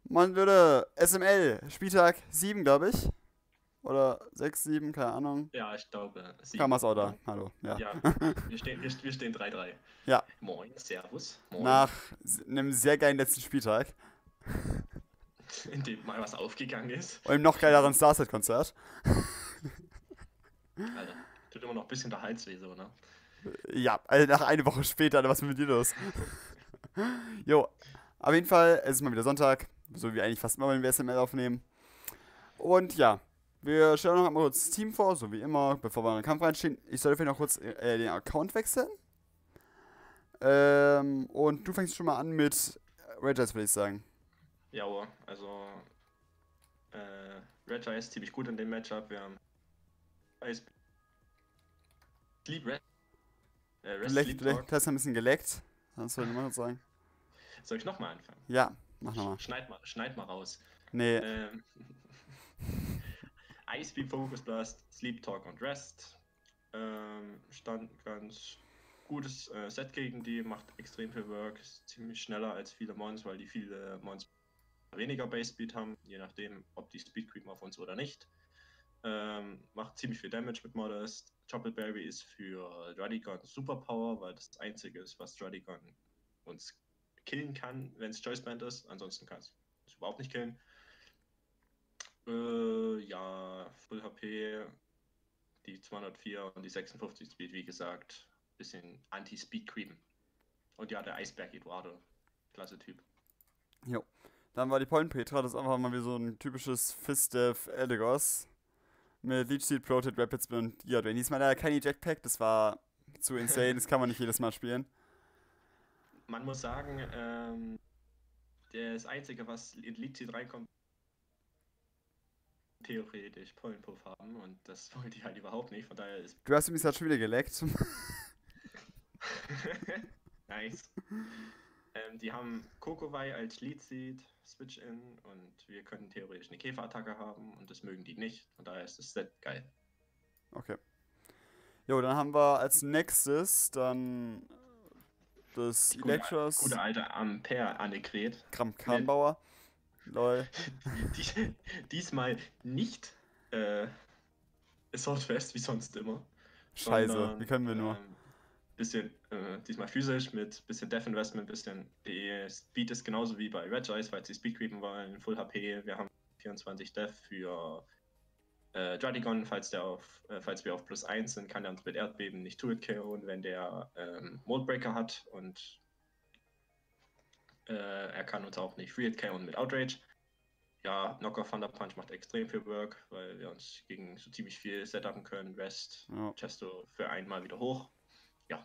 Man würde SML, Spieltag 7, glaube ich. Oder 6, 7, keine Ahnung. Ja, ich glaube 7, Kamas auch da. oder? Hallo, ja. Ja, wir stehen 3-3. Ja, Moin, Servus, moin. nach einem sehr geilen letzten Spieltag. In dem mal was aufgegangen ist. Und einem noch geileren Starset-Konzert. Alter, tut immer noch ein bisschen der Hals weh, so, ne? Ja, also nach einer Woche später, Alter, was ist mit dir los? Jo, auf jeden Fall, es ist mal wieder Sonntag. So wie eigentlich fast immer, wenn wir SML aufnehmen. Und ja, wir stellen noch einmal kurz das Team vor, so wie immer, bevor wir in den Kampf reinstehen. Ich sollte vielleicht noch kurz den Account wechseln. Und du fängst schon mal an mit Rangers, würde ich sagen. Ja, also, Red Eye ist ziemlich gut in dem Matchup. Wir haben Ice Sleep Red, Rest Sleep Du Talk. hast ein bisschen geleckt. Das soll ich mal sagen. Soll ich nochmal anfangen? Ja, mach nochmal. Schneid mal raus. Nee, Ähm, Ice Beam Focus Blast, Sleep Talk und Rest. Stand ganz gutes Set gegen die, macht extrem viel Work, ist ziemlich schneller als viele Mons, weil die viele Mons weniger Base Speed haben, je nachdem, ob die Speed creepen auf uns oder nicht. Macht ziemlich viel Damage mit Modest. Choppleberry ist für Druddigon Superpower, weil das Einzige ist, was Druddigon uns killen kann, wenn es Choice Band ist. Ansonsten kann es überhaupt nicht killen. Ja, Full HP, die 204 und die 56 Speed, wie gesagt, bisschen Anti-Speed creepen. Und ja, der Eisberg Eduardo, klasse Typ. jo. Dann war die Point Petra, das ist einfach mal wie so ein typisches Fist-Dev Eldegoss. Mit Leech Seed, Proted, Rapid Spin und Yardway. Diesmal leider keine Jackpack, das war zu insane, das kann man nicht jedes Mal spielen. Man muss sagen, das Einzige, was in Lead Seed reinkommt, theoretisch Pollenpuff haben und das wollte ich halt überhaupt nicht, von daher ist Du hast übrigens gerade schon wieder geleckt. nice. Die haben Kokowai als Lead Seed, Switch-In und wir können theoretisch eine Käferattacke haben und das mögen die nicht, von daher ist das Set geil. Okay. Jo, dann haben wir als nächstes dann das Die gute Electros, alte Ampere-Annegret. Kram Kahnbauer. Lol. Diesmal nicht äh, Assault-Fest wie sonst immer, Scheiße, wie sondern können wir nur? bisschen diesmal physisch mit bisschen Death Investment, bisschen die Speed ist genauso wie bei Red Eyes, falls sie Speed creepen wollen, Full HP. Wir haben 24 Death für Druddigon, falls wir auf plus 1 sind, kann er uns mit Erdbeben nicht Turret KO'en, wenn der Moldbreaker hat und er kann uns auch nicht Free KO'en mit Outrage. Ja, Knocker Thunder Punch macht extrem viel Work, weil wir uns gegen so ziemlich viel setupen können. Rest, Ja. Chesto für einmal wieder hoch. Ja.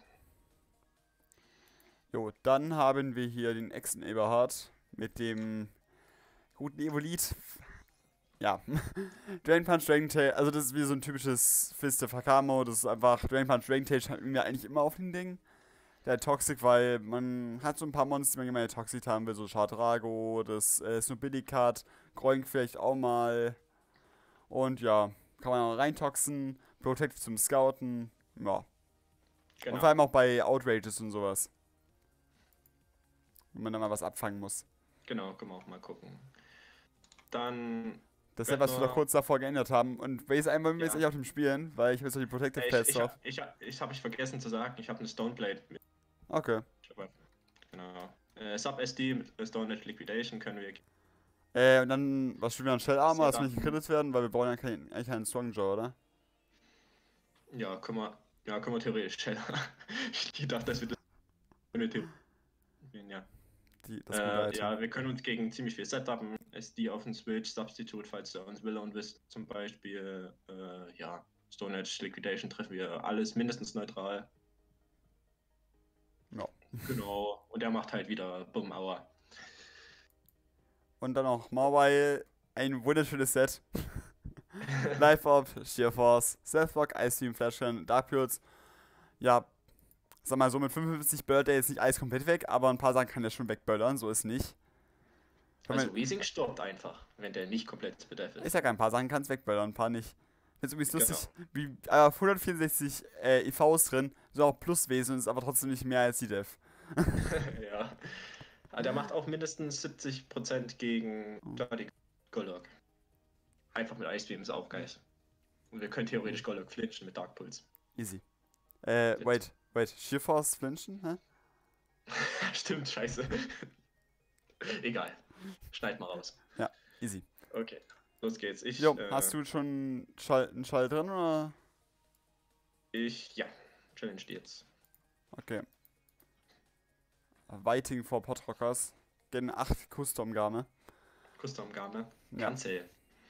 Jo, dann haben wir hier den Exen Eberhard mit dem guten Evolit. Ja. Drain Punch, Dragon Tail, also das ist wie so ein typisches Fist of Hakamo. Das ist einfach, Drain Punch, Dragon Tail hatten wir eigentlich immer auf dem Ding. Der Toxic, weil man hat so ein paar Monster, die man gerne Toxic haben will, so Chardrago, das Snobilicat, Groink vielleicht auch mal. Und ja, kann man auch reintoxen, Protect zum Scouten, ja. Und vor Genau. allem auch bei Outrages und sowas, wenn man da mal was abfangen muss. Genau, können wir auch mal gucken. Dann Das ist ja, was wir doch Rednor. kurz davor geändert haben. Und Base einmal wir jetzt Ja. echt auf dem Spielen, weil ich will jetzt noch die Protective Ich, Pads ich, drauf. ich habe ich vergessen zu sagen, ich habe eine Stoneblade mit. Okay. Genau. Sub SD mit Stone Edge Liquidation können wir Und dann, was spielen wir an Shell Armor? Das will nicht setupen. gekrittet werden, weil wir brauchen ja eigentlich keinen Strong Jaw, oder? Ja, können wir theoretisch schneller. Ich dachte, dass wir das theoretisch. Ja. Das gute Item. Ja, wir können uns gegen ziemlich viel setupen. SD auf den Switch, Substitute, falls der uns will und wisst, zum Beispiel. Ja, Stone Edge Liquidation treffen wir alles mindestens neutral. Ja. Genau. Und er macht halt wieder Bumm Aua. Und dann noch Mawile, ein wunderschönes Set. Life Orb, Sheer Force, Stealthblock, Ice Beam, Flashgun, Dark Pulse. Ja, sag mal so, mit 55 böllert er jetzt nicht alles komplett weg, aber ein paar Sachen kann er schon wegböllern, so ist nicht. Also Weezing stirbt einfach, wenn der nicht komplett Bedeff Ich ist. sag ein paar Sachen kann es wegböllern, ein paar nicht. Jetzt übrigens Genau. lustig, wie auf 164 EVs drin, so auch Pluswesen und ist aber trotzdem nicht mehr als die Def. Ja. Aber der macht auch mindestens 70% gegen Bloody Golok. Einfach mit Ice Beam ist auch geil. Und wir können theoretisch Golok flinchen mit Dark Pulse. Easy. Wait. Sheer Force flinchen, hä? Stimmt, scheiße. Egal. Schneid mal raus. Ja, easy. Okay, los geht's. Jo, hast du schon einen Schall drin, oder? Ja, challenge die jetzt. Okay. Waiting for Podrockers. Gen 8 Custom-Garme. Custom-Garme. Ja. Cancel.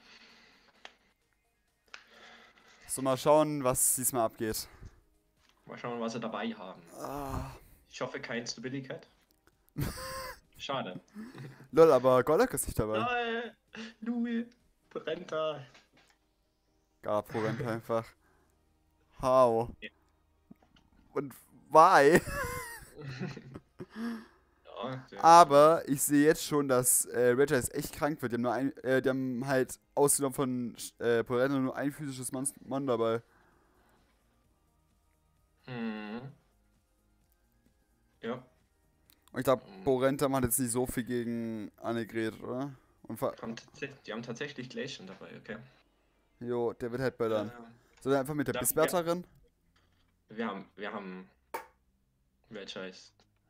So, mal schauen, was diesmal abgeht. Mal schauen, was wir dabei haben. Ich hoffe, kein Stabilicat. Schade. Lol, aber Golok ist nicht dabei. Louis, Brenta. Garprogrammt einfach. How? Ja. Und why? Aber ich sehe jetzt schon, dass Regis echt krank wird. Die haben halt ausgenommen von Porento nur ein physisches Mon dabei. Ja. Und ich glaube, Porenta macht jetzt nicht so viel gegen Annegret, oder? Und die haben tatsächlich Glacian dabei, okay. Jo, der wird halt böllern. So, dann einfach mit der Bisswärterin. Wir haben. Welcher ist.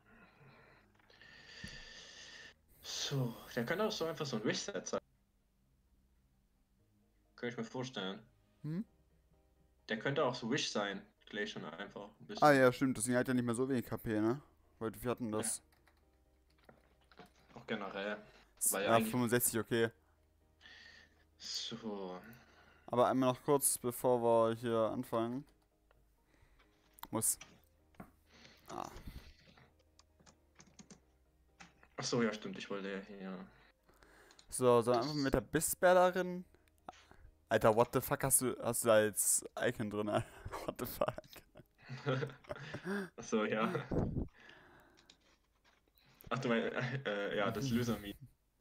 So, der könnte auch so einfach so ein Wish-Set sein. Kann ich mir vorstellen. Der könnte auch so Wish sein. Glacian einfach ein bisschen. Ah ja, stimmt. Deswegen hat er nicht mehr so wenig KP, ne? Weil wir hatten das. Ja. Auch generell. Ja, 65, okay. So. Aber einmal noch kurz, bevor wir hier anfangen. Achso, ja, stimmt. Ich wollte hier. So, einfach mit der Bissbärlerin. Alter, what the fuck hast du da als Icon drin? What the fuck? Achso, ja. Ach, du meinst, ja, das Loser-Me.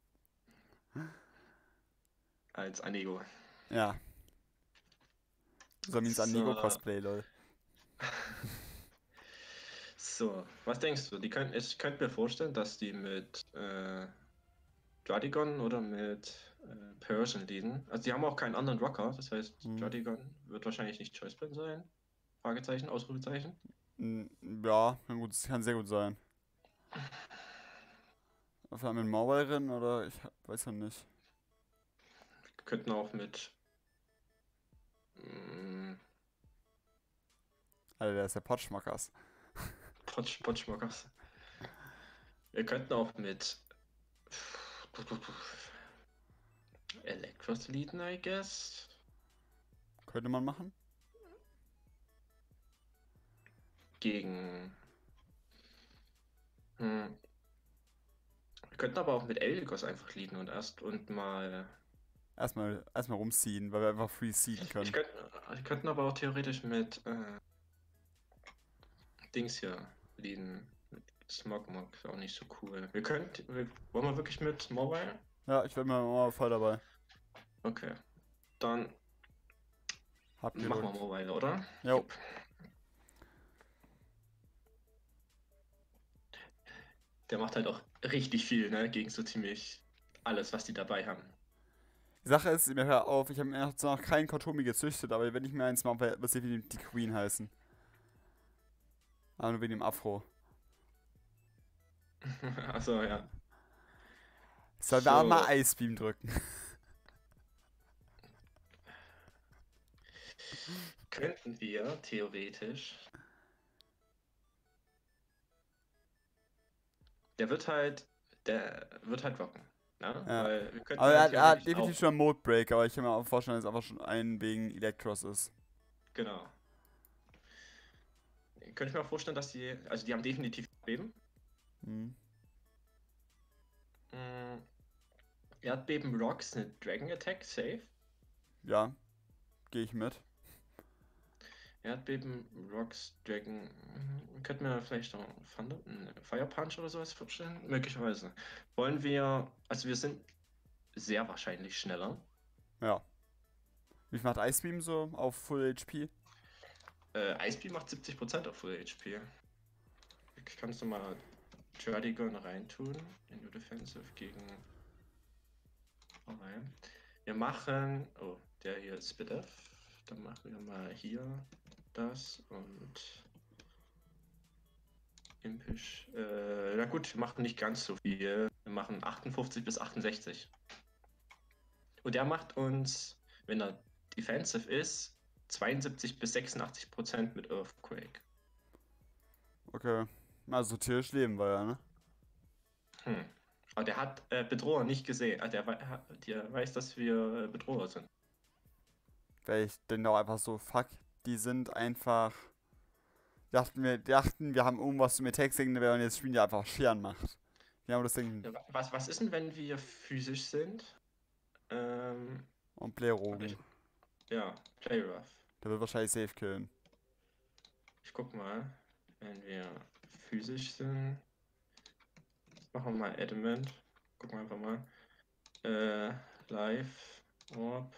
Als Anego. Ja. So means Anego Cosplay, lol. So, was denkst du? Ich könnte mir vorstellen, dass die mit Dradigon oder mit Persian leaden. Also die haben auch keinen anderen Rocker, das heißt, Dradigon wird wahrscheinlich nicht Choice-Plan sein. Fragezeichen, Ausrufezeichen. Ja, kann sehr gut sein. Auf einmal mit Mauerin oder ich weiß ja nicht. Wir könnten auch mit. Alter, der ist der Potschmackers. Potschmockers. Wir könnten auch mit Electros leaden, I guess. Könnte man machen? Gegen. Wir könnten aber auch mit Elgos einfach leaden und erstmal rumziehen, weil wir einfach free seeden können. Wir könnten aber auch theoretisch mit Dings hier leaden. Mit Smogmog, ist auch nicht so cool. Wollen wir wirklich mit Mobile? Ja, ich werde mal voll dabei. Okay. Dann machen wir Mobile, oder? Jo. Der macht halt auch richtig viel, ne? Gegen so ziemlich alles, was die dabei haben. Die Sache ist, mir hör auf, ich habe mir noch keinen Kotomi gezüchtet, aber wenn ich mir eins mache, wird es definitiv die Queen heißen. Aber nur wegen dem Afro. Achso, ja. Sollen wir auch mal Icebeam drücken? Könnten wir theoretisch. Der wird halt rocken. Ne? Ja. Weil wir könnten Aber halt er hat definitiv schon einen Modebreak, aber ich kann mir auch vorstellen, dass es einfach schon ein wegen Electros ist. Genau. Könnte ich mir auch vorstellen, dass die haben definitiv Erdbeben. Erdbeben Rocks eine Dragon Attack, safe. Ja, gehe ich mit. Erdbeben Rocks Dragon. Könnten wir vielleicht auch Fire Punch oder sowas vorstellen? Möglicherweise. Wir sind sehr wahrscheinlich schneller. Ja. Wie viel macht Icebeam so auf Full HP? Icebeam macht 70% auf Full HP. Ich kann es nochmal Jardigon reintun in Your Defensive gegen. Okay. Wir machen. Oh, der hier ist Spit-Off. Dann machen wir mal hier das und. Impisch. Na gut, wir machen nicht ganz so viel. Wir machen 58 bis 68. Und der macht uns, wenn er defensive ist, 72 bis 86% mit Earthquake. Okay. Also tierisch leben wir ja, ne? Aber der hat Bedroher nicht gesehen. Der weiß, dass wir Bedroher sind. Weil ich denke auch einfach so, fuck, die sind einfach. Die dachten, wir haben irgendwas zum Attack-Signal, und jetzt spielen die einfach Scheren macht. Ja, aber das Ding. Ja, was ist denn, wenn wir physisch sind? Und Playrogen. Ja, Play Rough. Der wird wahrscheinlich safe killen. Ich guck mal, wenn wir physisch sind. Machen wir mal Adamant. Gucken wir einfach mal. Live. Orb.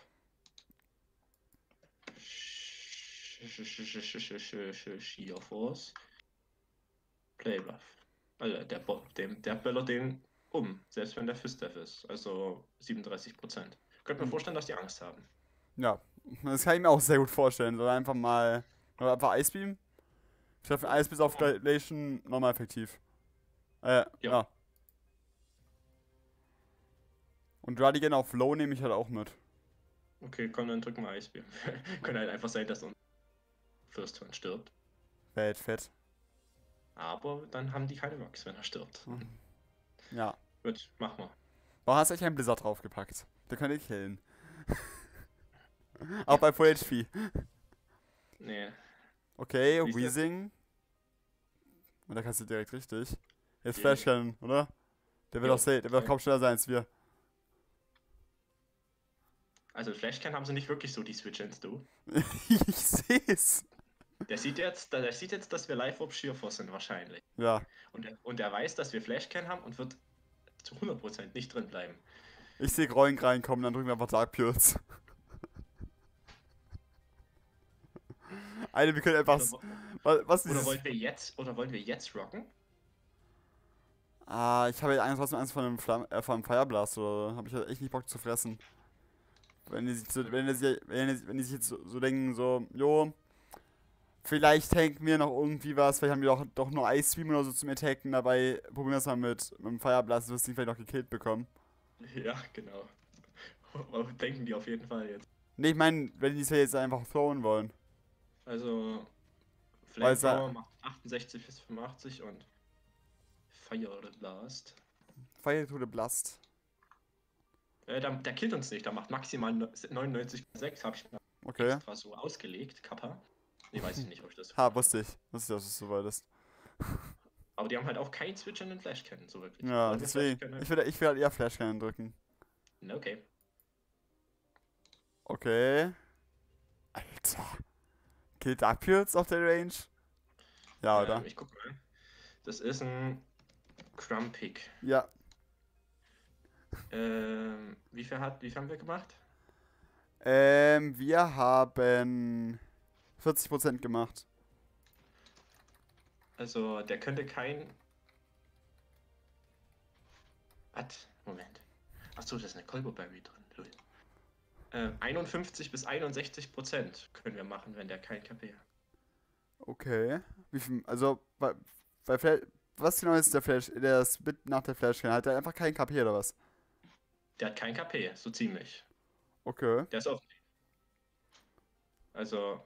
Sheer Force. Play Rough. Also der böllert den selbst wenn der Fistef ist. Also 37%. Könnte mir vorstellen, dass die Angst haben. Ja, das kann ich mir auch sehr gut vorstellen. So einfach mal. Oder einfach Icebeam. Ich treffe Icebeam auf Dilation nochmal effektiv. Ja. Und Radigan auf Low nehme ich halt auch mit. Okay, komm, dann drücken wir Eisbeam. Könnte halt einfach sein, dass unser First Turn stirbt. Wäre halt fett. Aber dann haben die keine Rocks, wenn er stirbt. Ja. Gut, mach mal. Warum hast du echt einen Blizzard draufgepackt? Der könnte killen. Auch bei Full HP. Nee. Okay, Siehste? Weezing. Und da kannst du direkt richtig. Jetzt Ja. Flash Cannon, oder? Der wird Jo. auch safe, der wird kaum schneller sein als wir. Also Flashcan haben sie nicht wirklich so die Switch-Ins, du. Ich seh's. Der sieht jetzt, dass wir Live-Orb Sheerforce sind wahrscheinlich. Ja. Und er weiß, dass wir Flashcan haben und wird zu 100% nicht drin bleiben. Ich sehe Groink reinkommen, dann drücken wir einfach Dark Pulse. Alter, wir können einfach. Was Oder ist. wollen wir jetzt rocken? Ah, ich habe ja trotzdem Angst von einem Fireblast oder so. Habe ich halt echt nicht Bock zu fressen. Wenn die sich jetzt so denken, so, jo, vielleicht tanken wir noch irgendwie was, vielleicht haben wir doch nur Ice Beam oder so zum Attacken, dabei probieren wir es mal mit dem Fireblast, dass wir vielleicht noch gekillt bekommen. Ja, genau. Denken die auf jeden Fall jetzt. Ne, ich meine, wenn die es ja jetzt einfach throwen wollen. Also, Weil Flamethrower macht 68 bis 85 und Fire Blast. Fire to the Blast. Der killt uns nicht, der macht maximal 99,6, hab ich mal Okay. extra so ausgelegt, Kappa. Nee, weiß ich nicht, ob ich das. Wusste ich. Wusste ich, dass es so weit ist. Aber die haben halt auch keinen Switch in den Flash kennen, so wirklich. Ja, Wollen wir deswegen. Flashcannon? Ich will halt eher Flash Cannon drücken. Okay. Okay. Alter. Killt Dark Pulse auf der Range? Ja, oder? Ich guck mal. Das ist ein Crumpig. Ja. Wie viel haben wir gemacht? Wir haben 40% gemacht. Also, der könnte kein. Was? Moment. Achso, da ist eine Colboberry drin. Lol. 51 bis 61% können wir machen, wenn der kein KP hat. Okay. Wie viel, also, bei Flash, was genau ist der Flash, der Spit nach der Flash? Hat der einfach keinen KP oder was? Der hat kein KP, so ziemlich. Okay. Der ist offen. Also.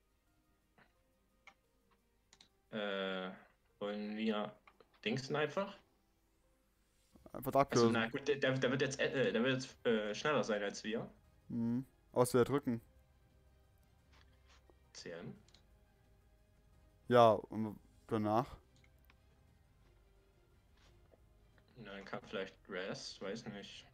Wollen wir Dingsen einfach? Einfach Dark Also, Pulse. na gut, der wird jetzt, schneller sein als wir. Mhm. Was will er drücken? CM. Ja, und danach? Und dann kann vielleicht Res, weiß nicht.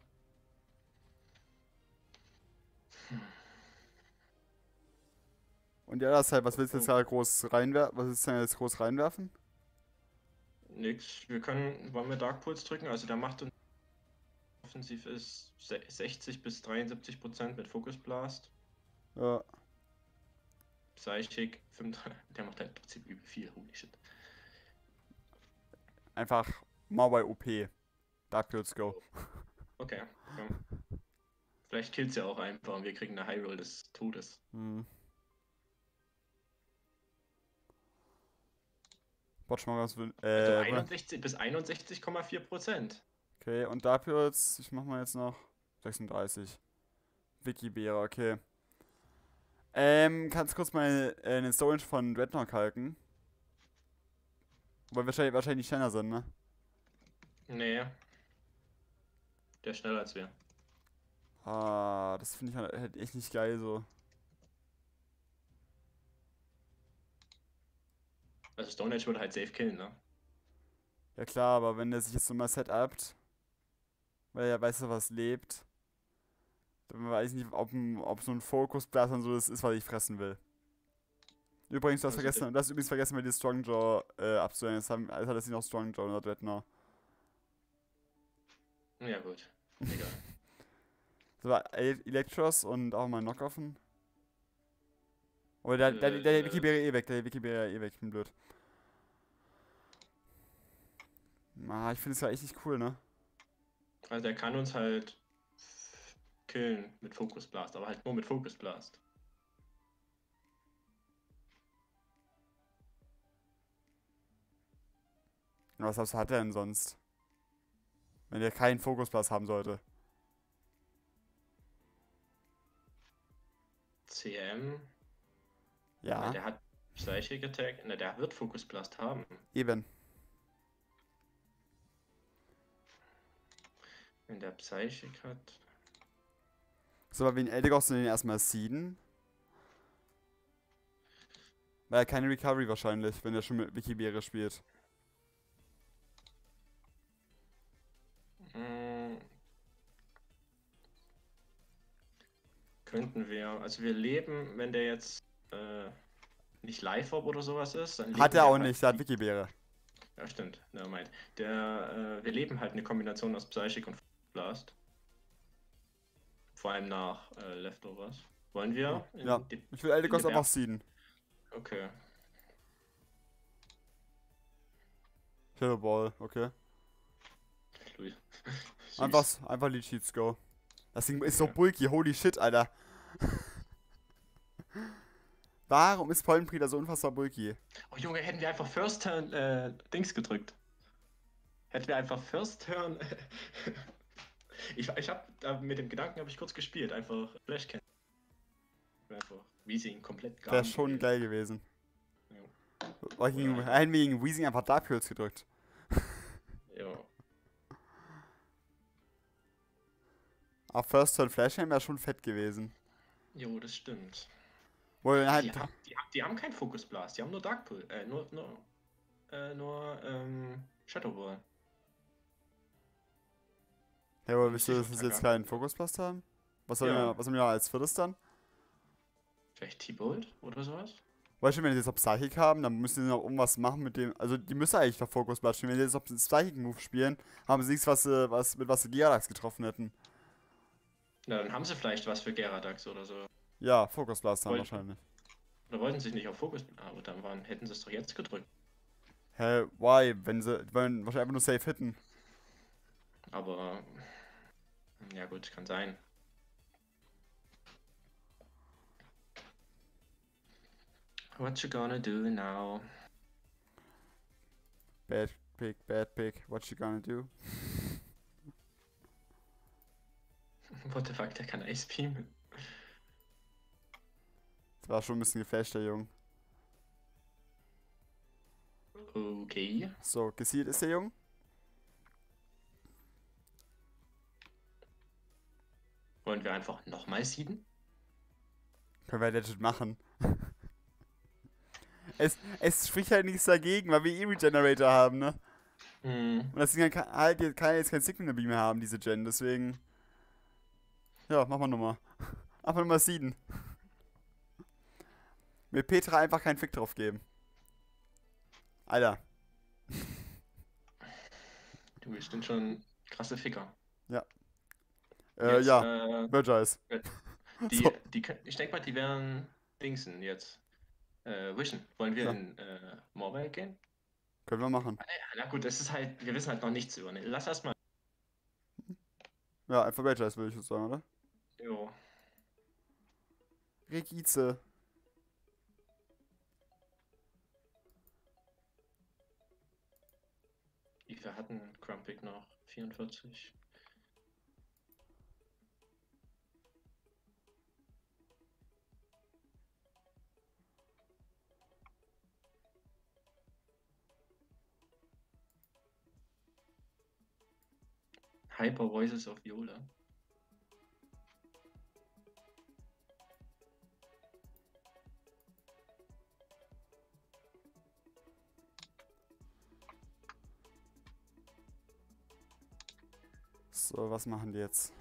Und ja, das ist halt, was willst du jetzt da groß reinwerfen? Was ist denn jetzt groß reinwerfen? Nix. Wollen wir Dark Pulse drücken? Also der macht uns offensiv ist 60 bis 73% mit Focus Blast. Ja. Psychic, 35, der macht halt im Prinzip übel viel, holy shit. Einfach Mawai OP. Dark Pirates Go. Okay. Ja. Vielleicht killt sie auch einfach und wir kriegen eine High Roll des Todes. Hm. Watch mal was will. Also 61 bis 61,4%. Okay, und Dark Pirates, ich mach mal jetzt noch 36. Wikibera, okay. Kannst du kurz mal eine Storage von Dreadnought halten? Weil wir wahrscheinlich schneller sind, ne? Nee. Der ist schneller als wir. Ah, das finde ich halt echt nicht geil so. Also Stone Age würde halt safe killen, ne? Ja klar, aber wenn der sich jetzt nochmal setupt, weil er weiß, was lebt, dann weiß ich nicht, ob so ein Fokus-Blast und so das ist, was ich fressen will. Übrigens, du hast übrigens vergessen, mir die Strongjaw abzuhängen. Jetzt hat er sich noch Strongjaw oder Dreadnought. Ja gut. Egal. Das war Electros und auch mal Knockoffen. Oder der Wikibera eh weg, ich bin blöd. Ah, ich finde es ja echt nicht cool, ne? Also der kann uns halt killen mit Focus Blast, aber halt nur mit Focus Blast. Was hat er denn sonst? Wenn er keinen Fokusblast haben sollte. CM. Ja. Na, der hat Psychic Attack. Na, der wird Focus Blast haben. Eben. Wenn der Psychic hat. So, aber wen Eldegoss den erstmal seeden? Weil er keine Recovery wahrscheinlich, wenn er schon mit Wikibera spielt. Könnten wir. Also wir leben, wenn der jetzt nicht Live-Orb oder sowas ist, dann Hat er auch halt nicht, der hat Wikibera. Ja, stimmt. Nevermind. Wir leben halt eine Kombination aus Psychic und Blast. Vor allem nach Leftovers. Wollen wir? Ja, ich will Eldegoss einfach seeden. Okay. Shadow Ball, okay. Louis. Einfach die Cheats go. Das Ding ist so bulky, holy shit, Alter. Warum ist Pollenprieder so unfassbar bulky? Oh Junge, hätten wir einfach First Turn Dings gedrückt. Hätten wir einfach First Turn. ich hab mit dem Gedanken habe ich kurz gespielt, einfach Flash Can. Einfach Weezing komplett gar Wäre schon geil gewesen. Ja. Hätten wir gegen Weezing einfach Dark Pirates gedrückt. Ja. Aber First Turn Flash Hand wäre schon fett gewesen. Jo, das stimmt. Halt Die haben keinen Focus Blast, die haben nur Dark Pull, nur Shadow Ball. Ja, aber willst du, dass wir jetzt keinen Focus Blast haben? Was haben wir als viertes dann? Vielleicht T-Bolt oder sowas? Weißt du, wenn die jetzt auf Psychic haben, dann müssen sie noch irgendwas machen mit dem. Also, die müssen eigentlich doch Focus Blast spielen. Wenn die jetzt auf den Psychic-Move spielen, haben sie nichts, mit was sie Gyarados getroffen hätten. Na, dann haben sie vielleicht was für Gyarados oder so. Ja, Focus Blast dann wahrscheinlich. Oder wollten sie sich nicht auf Focus. Aber dann hätten sie es doch jetzt gedrückt. Hä, why? Die wollen wahrscheinlich einfach nur safe hitten. Aber. Ja, gut, kann sein. What you gonna do now? Bad pick. What you gonna do? What the fuck, der kann Ice Beam. Das war schon ein bisschen geflasht, der Junge. Okay. So, gesiegt ist der Junge. Wollen wir einfach nochmal seeden? Können wir legit machen. Es spricht halt nichts dagegen, weil wir E-Regenerator haben, ne? Und das Ding kann jetzt kein Signal Beam mehr haben, diese Gen, deswegen. Ja, machen wir nochmal. Einfach nochmal seeden. Mit Petra einfach keinen Fick drauf geben. Alter. Du bist denn schon krasse Ficker. Ja. Jetzt, ja. Virgis. Ich denke mal, die werden Dingsen jetzt. Wischen. Wollen wir in Mobile gehen? Können wir machen. Na gut, es ist halt, wir wissen halt noch nichts über. Ne? Lass erstmal. Ja, einfach Franchise würde ich jetzt sagen, oder? Jo. Regize. Wie viel hatten Crumpig noch? 44. Hyper Voices of Viola. So, was machen die jetzt?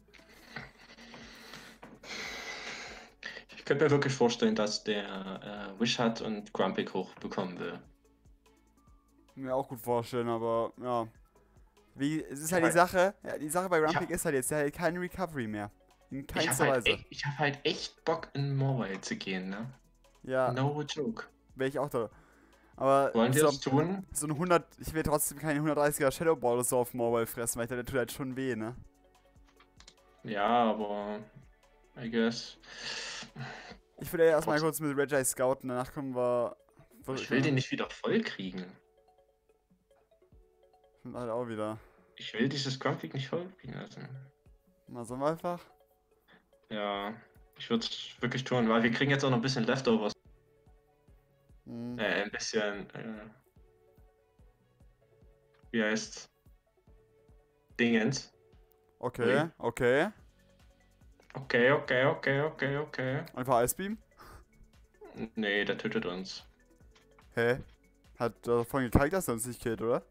Ich könnte mir wirklich vorstellen, dass der Wish hat und Crumpig hochbekommen will. Mir auch gut vorstellen, aber ja. Wie, es ist Ich halt hab die Sache, ja, die Sache bei Ich hab- Rumpig ist halt jetzt, der hat halt keine Recovery mehr. In Ich habe keinster halt, Weise. echt, ich hab halt echt Bock in Mobile zu gehen, ne? Ja, No joke. wäre ich auch da. Aber Wollen wir so, es tun? so ein 100, ich will trotzdem keine 130er Shadow Ball so auf Mobile fressen, weil der tut halt schon weh, ne? Ja, aber I guess. Ich will ja erstmal Trotz- kurz mit Reggie scouten, danach können wir. Ich will den nicht wieder voll kriegen. Stimmt halt auch wieder. Ich will dieses Crumpig nicht voll kriegen lassen. Mal so einfach. Ja, ich würde es wirklich tun, weil wir kriegen jetzt auch noch ein bisschen Leftovers. Hm. Ein bisschen, wie heißt Dingens. Okay, Ui. okay. Okay. Einfach Icebeam? Nee, der tötet uns. Hä? Hat davon gekackt, dass er uns nicht killt, oder?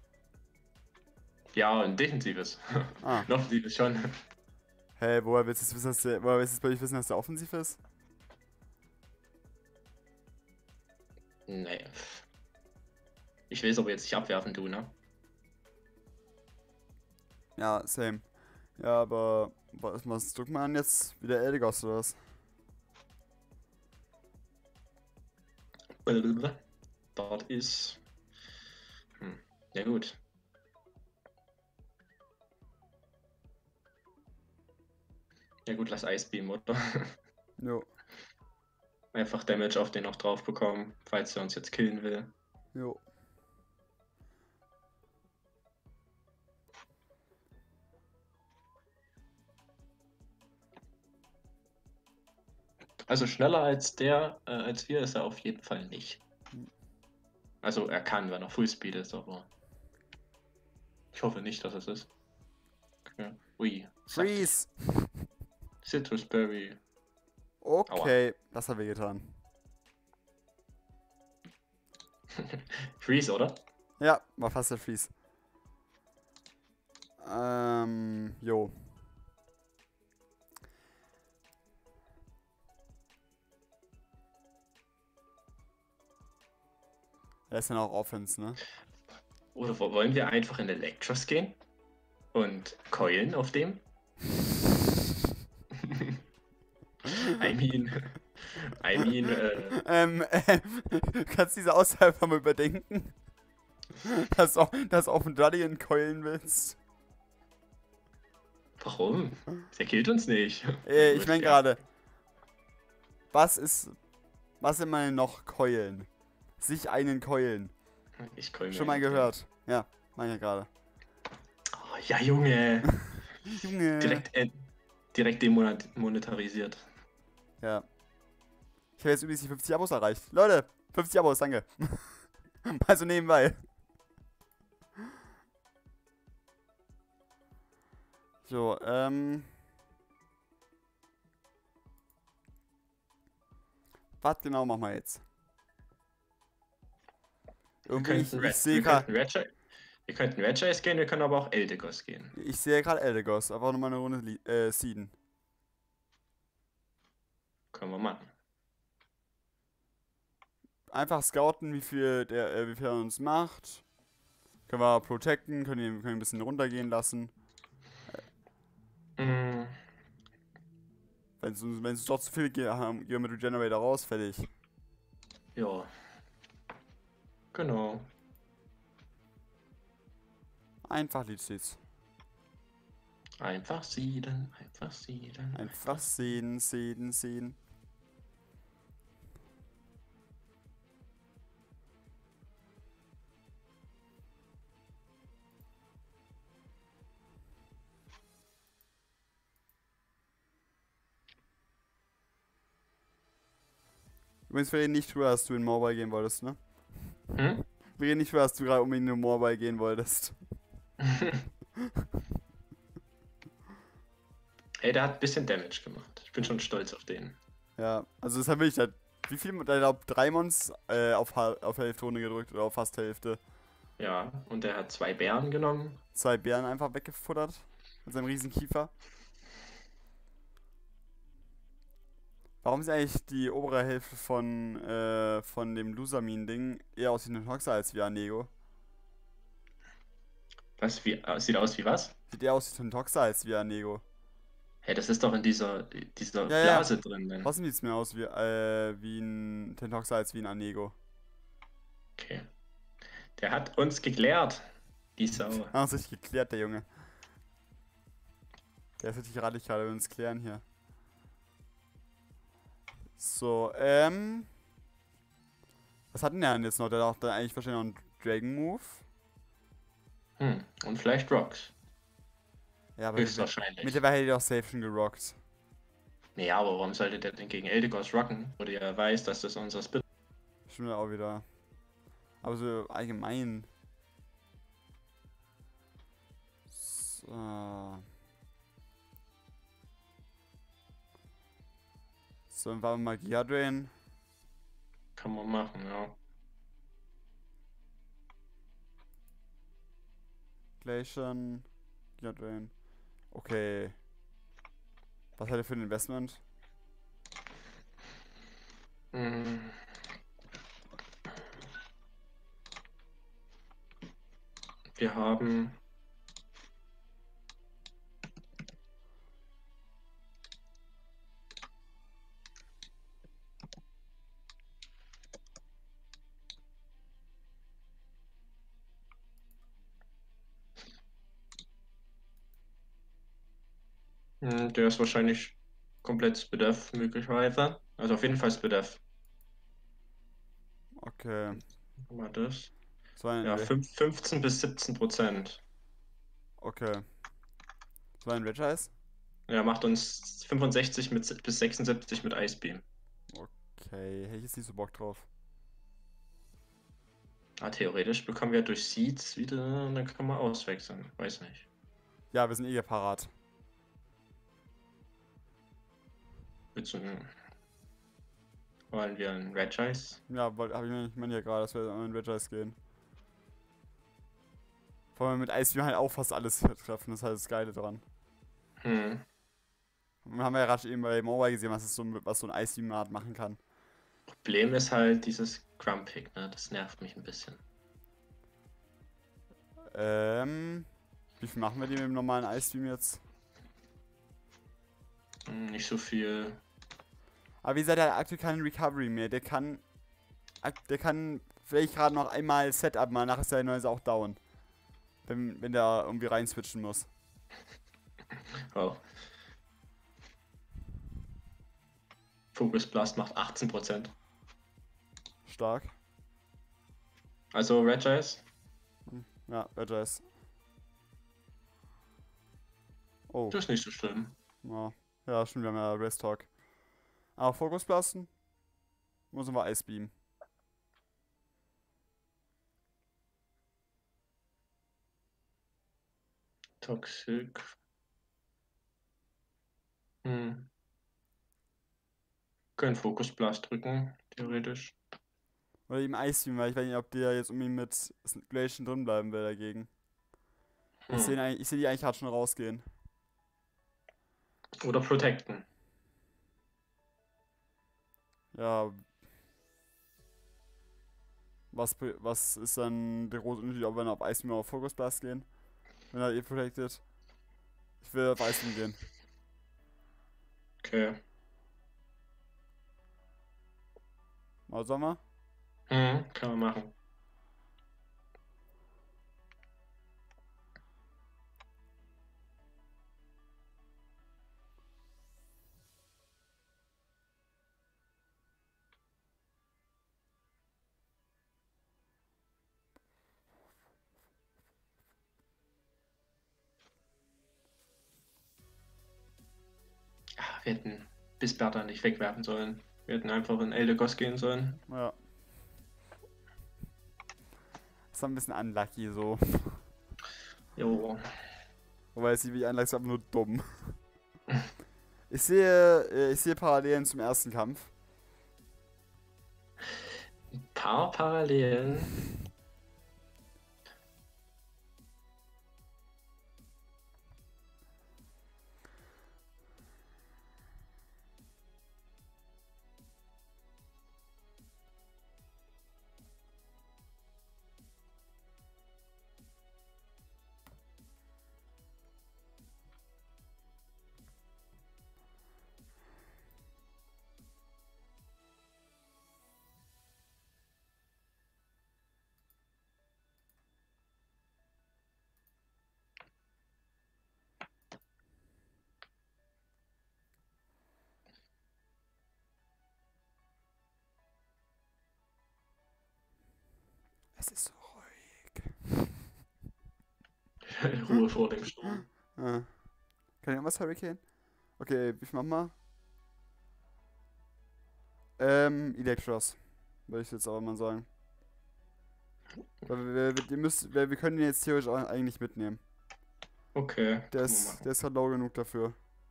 Ja, ein defensives. Ah. Ein offensives schon. Hä, woher willst du jetzt wissen, woher willst du jetzt bei euch wissen, dass der offensiv ist? Nee. Ich will es aber jetzt nicht abwerfen, du, ne? Ja, same. Ja, aber was drückt man jetzt? Wieder Eldegoss oder was? Dort ist. Ja, gut. Ja, gut, lass Icebeam, oder? Jo, Einfach Damage auf den noch drauf bekommen, falls er uns jetzt killen will. jo. Also schneller als als wir ist er auf jeden Fall nicht. Also er kann, wenn er Fullspeed ist, aber ich hoffe nicht, dass es ist. Okay. Ui. Freeze! Citrus Berry. Okay, das hat wehgetan. Freeze, oder? Ja, war fast der Freeze. Jo. Er ist dann auch Offense, ne? Oder wollen wir einfach in Electros gehen? Und keulen auf dem? I mean, kannst du diese Aussage einfach mal überdenken? Dass du auf den Guardian keulen willst? warum? Der killt uns nicht. Ich meine gerade, was sind mal noch Keulen? Sich einen keulen. Ich keul mir Schon mal einen. gehört. Ja, meine ich gerade. Oh, ja, Junge. Junge. Direkt demonetarisiert. Ja. Ich habe jetzt übrigens die 50 Abos erreicht. Leute, 50 Abos, danke. Mal so nebenbei. So, was genau machen wir jetzt? Irgendwie, ich sehe gerade. Wir könnten Red Chase gehen, wir können aber auch Eldegoss gehen. Ich sehe gerade Eldegoss. Einfach nochmal eine Runde seeden. Können wir machen. Einfach scouten, wie viel er uns macht. Können wir protecten, können ihn ein bisschen runtergehen lassen. Mm, Wenn es doch zu viel geht, gehen wir mit Regenerator raus, fertig. ja. Genau. Einfach Leech-Seeds. Einfach sieden, einfach sieden. Einfach sehen, sehen, sehen. Übrigens, wir reden nicht drüber, dass du in Mobile gehen wolltest, ne? Hm? Wir reden nicht drüber, dass du gerade unbedingt in Mobile gehen wolltest. Ey, der hat ein bisschen Damage gemacht. Ich bin schon stolz auf den. Ja, also das habe ich halt. Wie viel? Ich glaube, 3 Mons auf Hälfte Runde gedrückt oder auf fast Hälfte. Ja, und der hat 2 Bären genommen. 2 Bären einfach weggefuttert. Mit seinem riesen Kiefer. Warum sieht eigentlich die obere Hälfte von dem Lusamin-Ding eher aus wie ein Hoxer als wie Anego? Was, sieht aus wie was? Sieht eher aus wie ein Toxer als wie Anego. Hey, das ist doch in dieser Ja, ja. Blase drin. Denn. Trotzdem sieht es mir aus wie ein Tentoxa als wie ein Anego. Okay. Der hat uns geklärt. Die Sau. Ah, ist richtig geklärt, der Junge. Der ist richtig radikal, wir uns klären hier. So, was hat denn der denn jetzt noch? Der hat dann eigentlich wahrscheinlich noch einen Dragon Move. Und vielleicht Rocks. Ja, aber Höchstwahrscheinlich. mittlerweile hätte er auch safe schon gerockt. Nee, aber warum sollte der denn gegen Eldegoss rocken? Wo der ja weiß, dass das unser Spit. Stimmt auch wieder. Aber so allgemein. So. So, dann war Magie Drain. Kann man machen, ja. Glacian. Magie Drain. Okay. Was hat er für ein Investment? Hm. Wir haben der ist wahrscheinlich komplett Spedev möglicherweise. Also auf jeden Fall Spedev. Okay. Guck mal das. So ein Ja, 15 bis 17%. Okay. So ein Regice? Ja, macht uns 65 bis 76 mit Icebeam. Okay, hätte ich jetzt nicht so Bock drauf. Ah, theoretisch bekommen wir durch Seeds wieder, dann kann man auswechseln. Weiß nicht. Ja, wir sind eh parat. Willst du, wollen wir einen Regice? Ja, ich meine ja gerade, dass wir an den Regice gehen. Vor allem mit Icebeam halt auch fast alles treffen, das ist halt das Geile dran. Hm. Wir haben ja gerade eben bei Mobile gesehen, was so ein Icebeam-Art machen kann. Problem ist halt dieses Grumpig, ne? Das nervt mich ein bisschen. Wie viel machen wir die mit dem normalen Icebeam jetzt? Nicht so viel. Aber wie gesagt, der hat aktuell keinen Recovery mehr. Der kann vielleicht gerade noch einmal Setup mal, nachher ist der Neuse auch down. Wenn der irgendwie rein switchen muss. Oh. Focus Blast macht 18%. Stark. Also Regice? Ja, Regice. Oh. Das ist nicht so schlimm. Ja, stimmt, wir haben ja Rest Talk. Aber Focus Blasten? Müssen wir Icebeam. Toxic. Können Focus Blast drücken, theoretisch. Oder eben Icebeam, weil ich weiß nicht, ob der jetzt irgendwie mit Glacian drin bleiben will dagegen. Ich sehe die eigentlich gerade schon rausgehen. Oder Protecten. Ja. Was ist dann der große Unterschied, ob wir auf Icebeam oder auf Focus Blast gehen? Wenn er protected. Ich will auf Icebeam gehen. Okay. Mal Sommer? Kann man machen. Wir hätten Bisberta nicht wegwerfen sollen. Wir hätten einfach in Eldegoss gehen sollen. Ja. Das war ein bisschen unlucky so. Jo. Wobei es wie unlucky ist einfach nur dumm. Ich sehe Parallelen zum ersten Kampf. Ein paar Parallelen. Es ist so ruhig. Ruhe vor dem Sturm. Ah. Kann ich irgendwas Hurricane? Okay, wie viel machen wir? Electros. Würde ich jetzt aber mal sagen. Weil wir können ihn jetzt theoretisch auch eigentlich mitnehmen. Okay. Der ist gerade low genug dafür.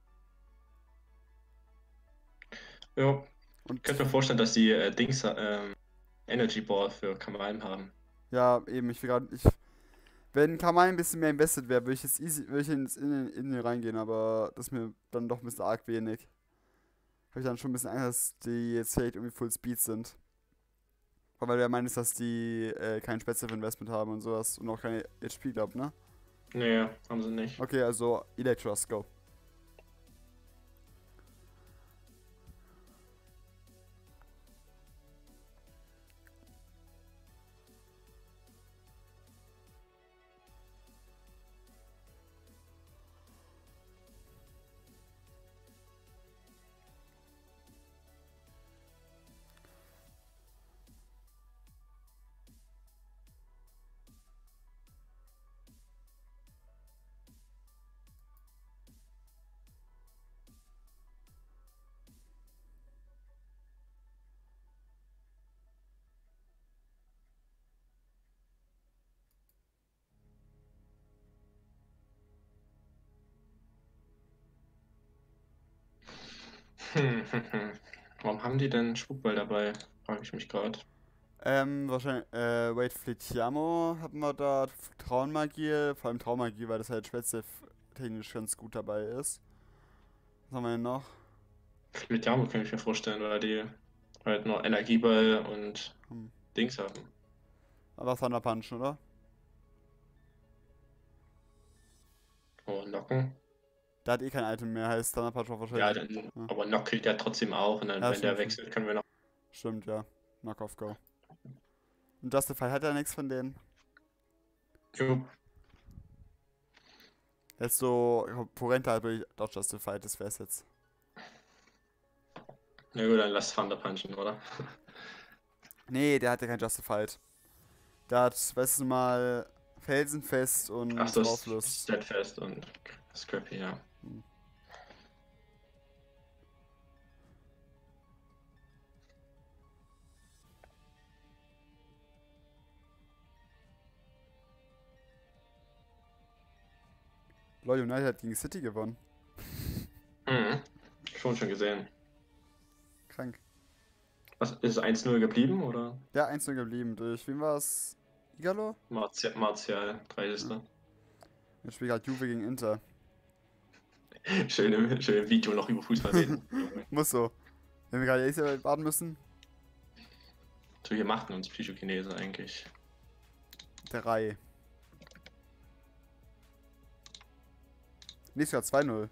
Ja. Und Ich könnte mir vorstellen, dass die Energy Ball für Kamalm haben. ja, eben, wenn Kamai ein bisschen mehr invested wäre, würde ich in den reingehen, aber das ist mir dann doch ein bisschen arg wenig. Habe ich dann schon ein bisschen Angst, dass die jetzt vielleicht irgendwie Full Speed sind. Weil der meint, dass die kein Spezial Investment haben und sowas und auch keine HP, glaubt, ne? Nee, haben sie nicht. Okay, also Electros, go. Warum haben die denn Spukball dabei? Frage ich mich gerade. Wahrscheinlich, Wade Fletiamo hatten wir da, Traummagie, vor allem Traummagie, weil das halt Spezial technisch ganz gut dabei ist. Was haben wir denn noch? Flittjamo kann ich mir vorstellen, weil die halt noch Energieball und Hm. Dings haben. Aber Thunder Punch, oder? Oh, Nocken. Der hat eh kein Item mehr, heißt Thunder Punch auch Ja, wahrscheinlich. dann, Ja. aber Nock killt ja trotzdem auch. Und dann, Ja, wenn der stimmt, wechselt, können wir noch. stimmt, ja. Knock-off Go. Und Justify hat ja nichts von denen. Jo. Jetzt so, Porenta hat wirklich doch Justify, das wär's jetzt. Na gut, dann lass Thunder punchen, oder? Nee, der hat ja kein Justified. Der hat, weißt du mal, Felsenfest und Ach, das Drauflust. Steadfast und Scrappy, ja. Hm. Leute, United hat gegen City gewonnen. Mhm. Schon gesehen. Krank. Was, ist es 1-0 geblieben, oder? Ja, 1-0 geblieben. Durch wen war es? Igalo? Martial, 30. Ja. Jetzt spielt gerade Juve gegen Inter. Schön Video noch über Fußball reden. Muss so. Wenn wir gerade AC warten müssen. So, wir machten uns Psychokinese eigentlich. 3. Nächstes Jahr 2-0.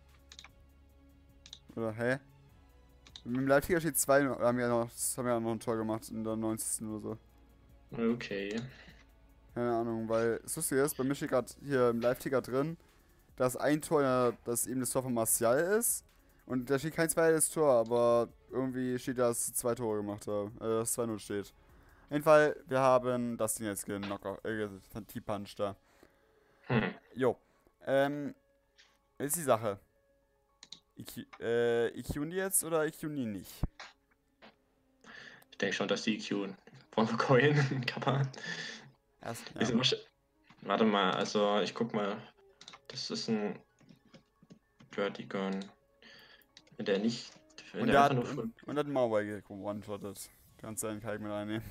Oder, hä? Mit dem Live-Ticker steht 2-0. Haben wir ja noch ein Tor gemacht in der 90. oder so. Okay. Keine Ahnung, weil das Lustige ist, bei mir steht gerade hier im Live-Ticker drin, dass ein Tor, das eben das Tor von Martial ist. Und da steht kein zweites Tor, aber irgendwie steht, dass 2 Tore gemacht haben. Das 2-0 steht. Auf jeden Fall, wir haben das Ding jetzt T-Punch da. Jo. Jetzt die Sache. EQen die jetzt oder EQen die nicht? Ich denke schon, dass die EQ von Coin Kappa. Erst, ja. Ist warte mal, also ich guck mal. Das ist ein Vertigon. Wenn der nicht. Wenn Und der der einfach hat, nur und hat Mauerwege one-shottet. Kannst du einen Kalk mit reinnehmen.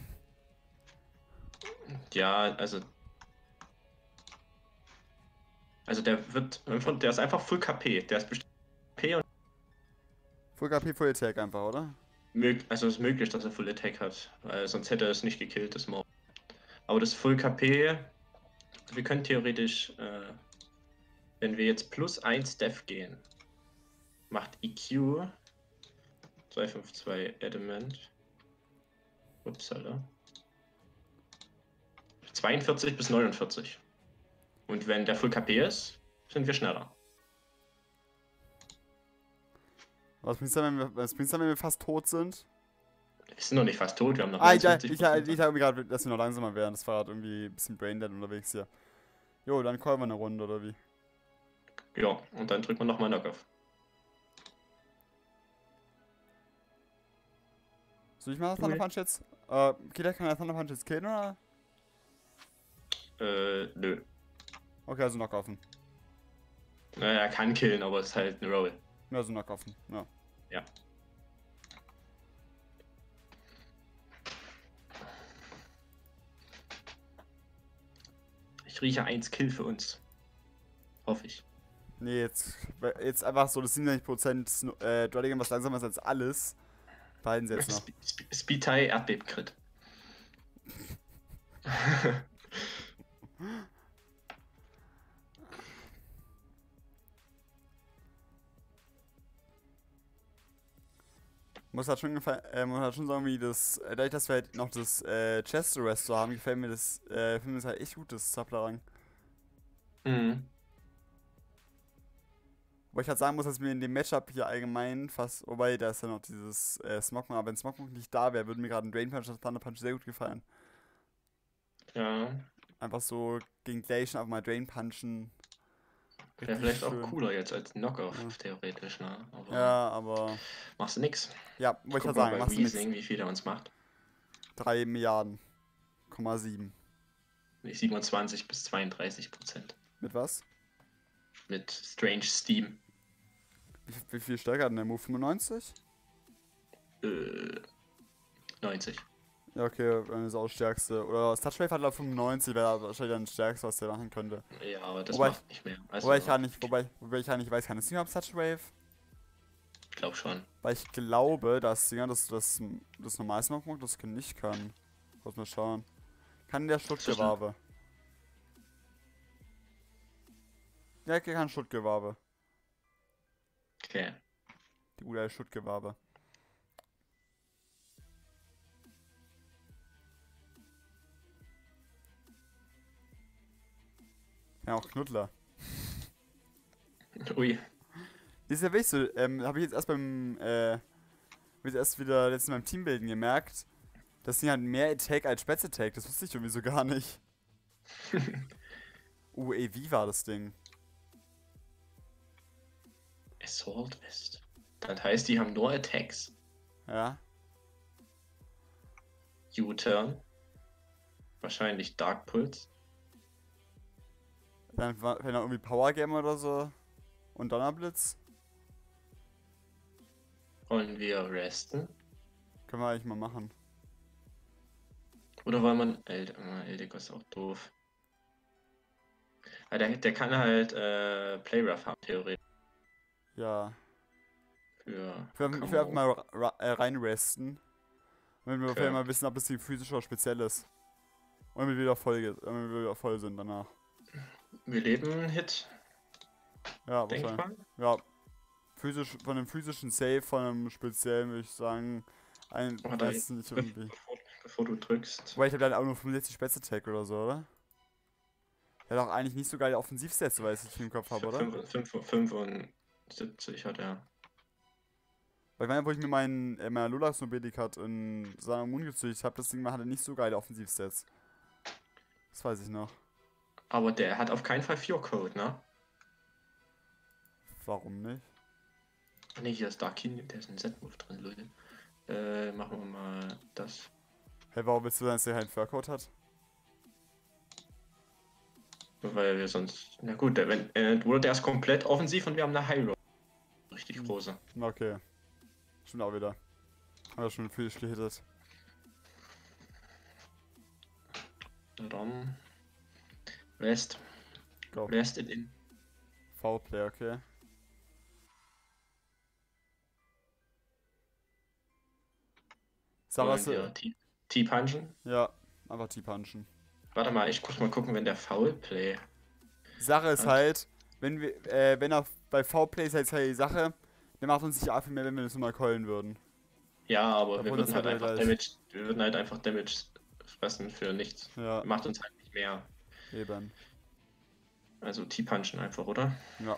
Ja, also der ist einfach Full KP. Der ist bestimmt KP und Full KP, Full Attack einfach, oder? also es ist möglich, dass er Full Attack hat, weil sonst hätte er es nicht gekillt, das Mob. Aber das Full KP, wir können theoretisch, wenn wir jetzt +1 Def gehen, macht EQ 252 Adamant. Upsala. 42 bis 49. Und wenn der Full KP ist, sind wir schneller. Was bringt's dann, wenn wir fast tot sind? Wir sind noch nicht fast tot, wir haben noch Ich 59%. habe gerade, dass wir noch langsamer werden. Das Fahrrad irgendwie ein bisschen braindead unterwegs hier. Jo, dann callen wir eine Runde, oder wie? Ja, und dann drückt man nochmal Knockoff. Soll ich mal Thunder Punch jetzt? Killer kann er Thunder Punch jetzt killen, oder? Nö. Okay, also knockoffen. Naja, er kann killen, aber es ist halt eine Roll. Ja, also knockoffen, ja. Ja. Ich rieche 1 Kill für uns. Hoffe ich. Nee, jetzt einfach so, das 97% Dradigan, was langsamer ist als alles. Behalten sie jetzt noch. Speed-Tie, Erdbeben-Crit. Muss halt schon sagen, wie das, dadurch, dass wir halt noch das Chest Arrest so haben, gefällt mir das, finde mir das halt echt gut, das Zapplerang. Mhm. Wobei ich halt sagen muss, dass mir in dem Matchup hier allgemein fast, wobei da ist ja noch dieses Smogmog, aber wenn Smogmog nicht da wäre, würde mir gerade ein Drain Punch und Thunder Punch sehr gut gefallen. Ja. Einfach so gegen Glacian einfach mal Drain Punchen. Wäre Richtig vielleicht schön. auch cooler jetzt als Knockoff, Ja. theoretisch, ne? Aber Ja, aber. machst du nix. Ja, wollte ich Guck halt mal sagen, bei machst du nichts. Weezing, wie viel er uns macht. 3 Milliarden. 7. 27 bis 32%. Mit was? Mit Strange Steam. Wie viel stärker hat denn der Move? 95? 90. Ja, okay, dann ist auch das stärkste. Oder das Touchwave hat er 95, wäre wahrscheinlich dann das stärkste, was der machen könnte. Ja, aber das Wobei macht nicht mehr. Also, wobei ich gar nicht weiß, kann es nicht mehr Touchwave? ich glaube schon. Weil ich glaube, dass das normale Smogmog das nicht kann. Muss mal schauen. Kann der Schuttgewabe? Ja, der kann Schuttgewabe. Okay. Die gute Schuttgewabe. Ja, auch Knuddler. Ui. Das ist ja wirklich so, habe ich jetzt erst wieder letztens beim Teambilden gemerkt, dass die halt mehr Attack als Spätz-Attack, das wusste ich irgendwie so gar nicht. Ey, wie war das Ding? Assault West. Das heißt, die haben nur Attacks. Ja. U-Turn. Wahrscheinlich Dark Pulse. Dann war wenn irgendwie Power Game oder so. Und Donnerblitz. Wollen wir resten? Können wir eigentlich mal machen. Oder wollen wir. Eldeco ist auch doof. Aber der kann halt Playrough haben, theoretisch. Ja. Für Ich will einfach mal reinresten. Damit wir Okay. mal wissen, ob das Ding physisch oder speziell ist. Und damit wir wieder voll sind danach. Wir leben einen Hit, Ja, denke ich wahrscheinlich. mal. Ja. Von einem physischen Save, von einem speziellen, würde ich sagen. Warte, Weiß nicht irgendwie. bevor du drückst. Wobei ich habe dann auch nur 65 Spätz-Attack oder so, oder? Der hat auch eigentlich nicht so geile Offensivsets, weil ich es im Kopf habe, oder? 75 hat er. Weil ich meine, wo ich mir meinen Lulax Nobilikat in Sailor Moon gezüchtet habe, das Ding hatte nicht so geile Offensivsets. Das weiß ich noch. Aber der hat auf keinen Fall 4-Code, ne? Warum nicht? Ne, hier ist Darkin, der ist ein Set-Move drin, Leute. Machen wir mal das. Hey, warum willst du dann, dass der keinen Furcoat hat? Weil wir sonst. Na gut, der ist komplett offensiv und wir haben eine High Road. Richtig große. Okay. Stimmt auch wieder. Haben wir schon viel gehittet. Dann. Rest. Go. Rest it in. V-Play, okay. Sarah, Ja, T-Punchen. ja, einfach T-Punchen. Warte mal, ich muss mal gucken, wenn der Foul Play. Sache ist hat. halt, wenn er bei V-Play ist halt die Sache, der macht uns nicht viel mehr, wenn wir das nochmal callen würden. Ja, aber Da wir wundert würden halt halt einfach gleich. Damage. Wir würden halt einfach Damage fressen für nichts. Ja, Macht uns halt nicht mehr. eben. Also T-Punchen einfach, oder? Ja.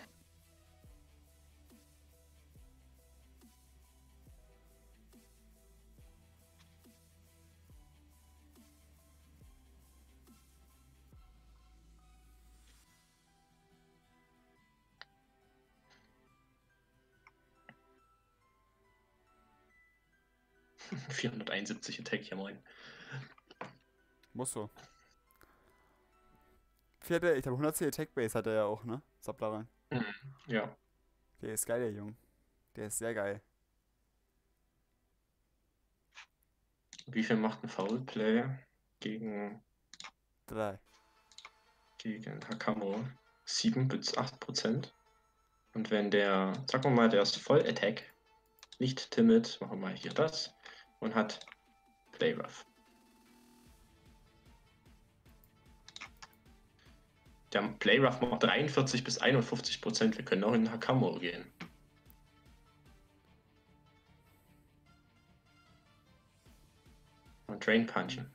Hm. 471 Attack, ja moin. Muss so. Ich glaube 110 Attack Base hat er ja auch, ne? Saplarang. Mhm. Ja. Der ist geil, der Junge. Der ist sehr geil. Wie viel macht ein Foul Play gegen 3. Hakamo? 7 bis 8%. Und wenn der, sagen wir mal, der ist voll Attack, nicht Timid, machen wir mal hier das und hat Play Rough. Der Play Rough macht 43 bis 51%. Wir können auch in Hakamo gehen. Und Drain punchen.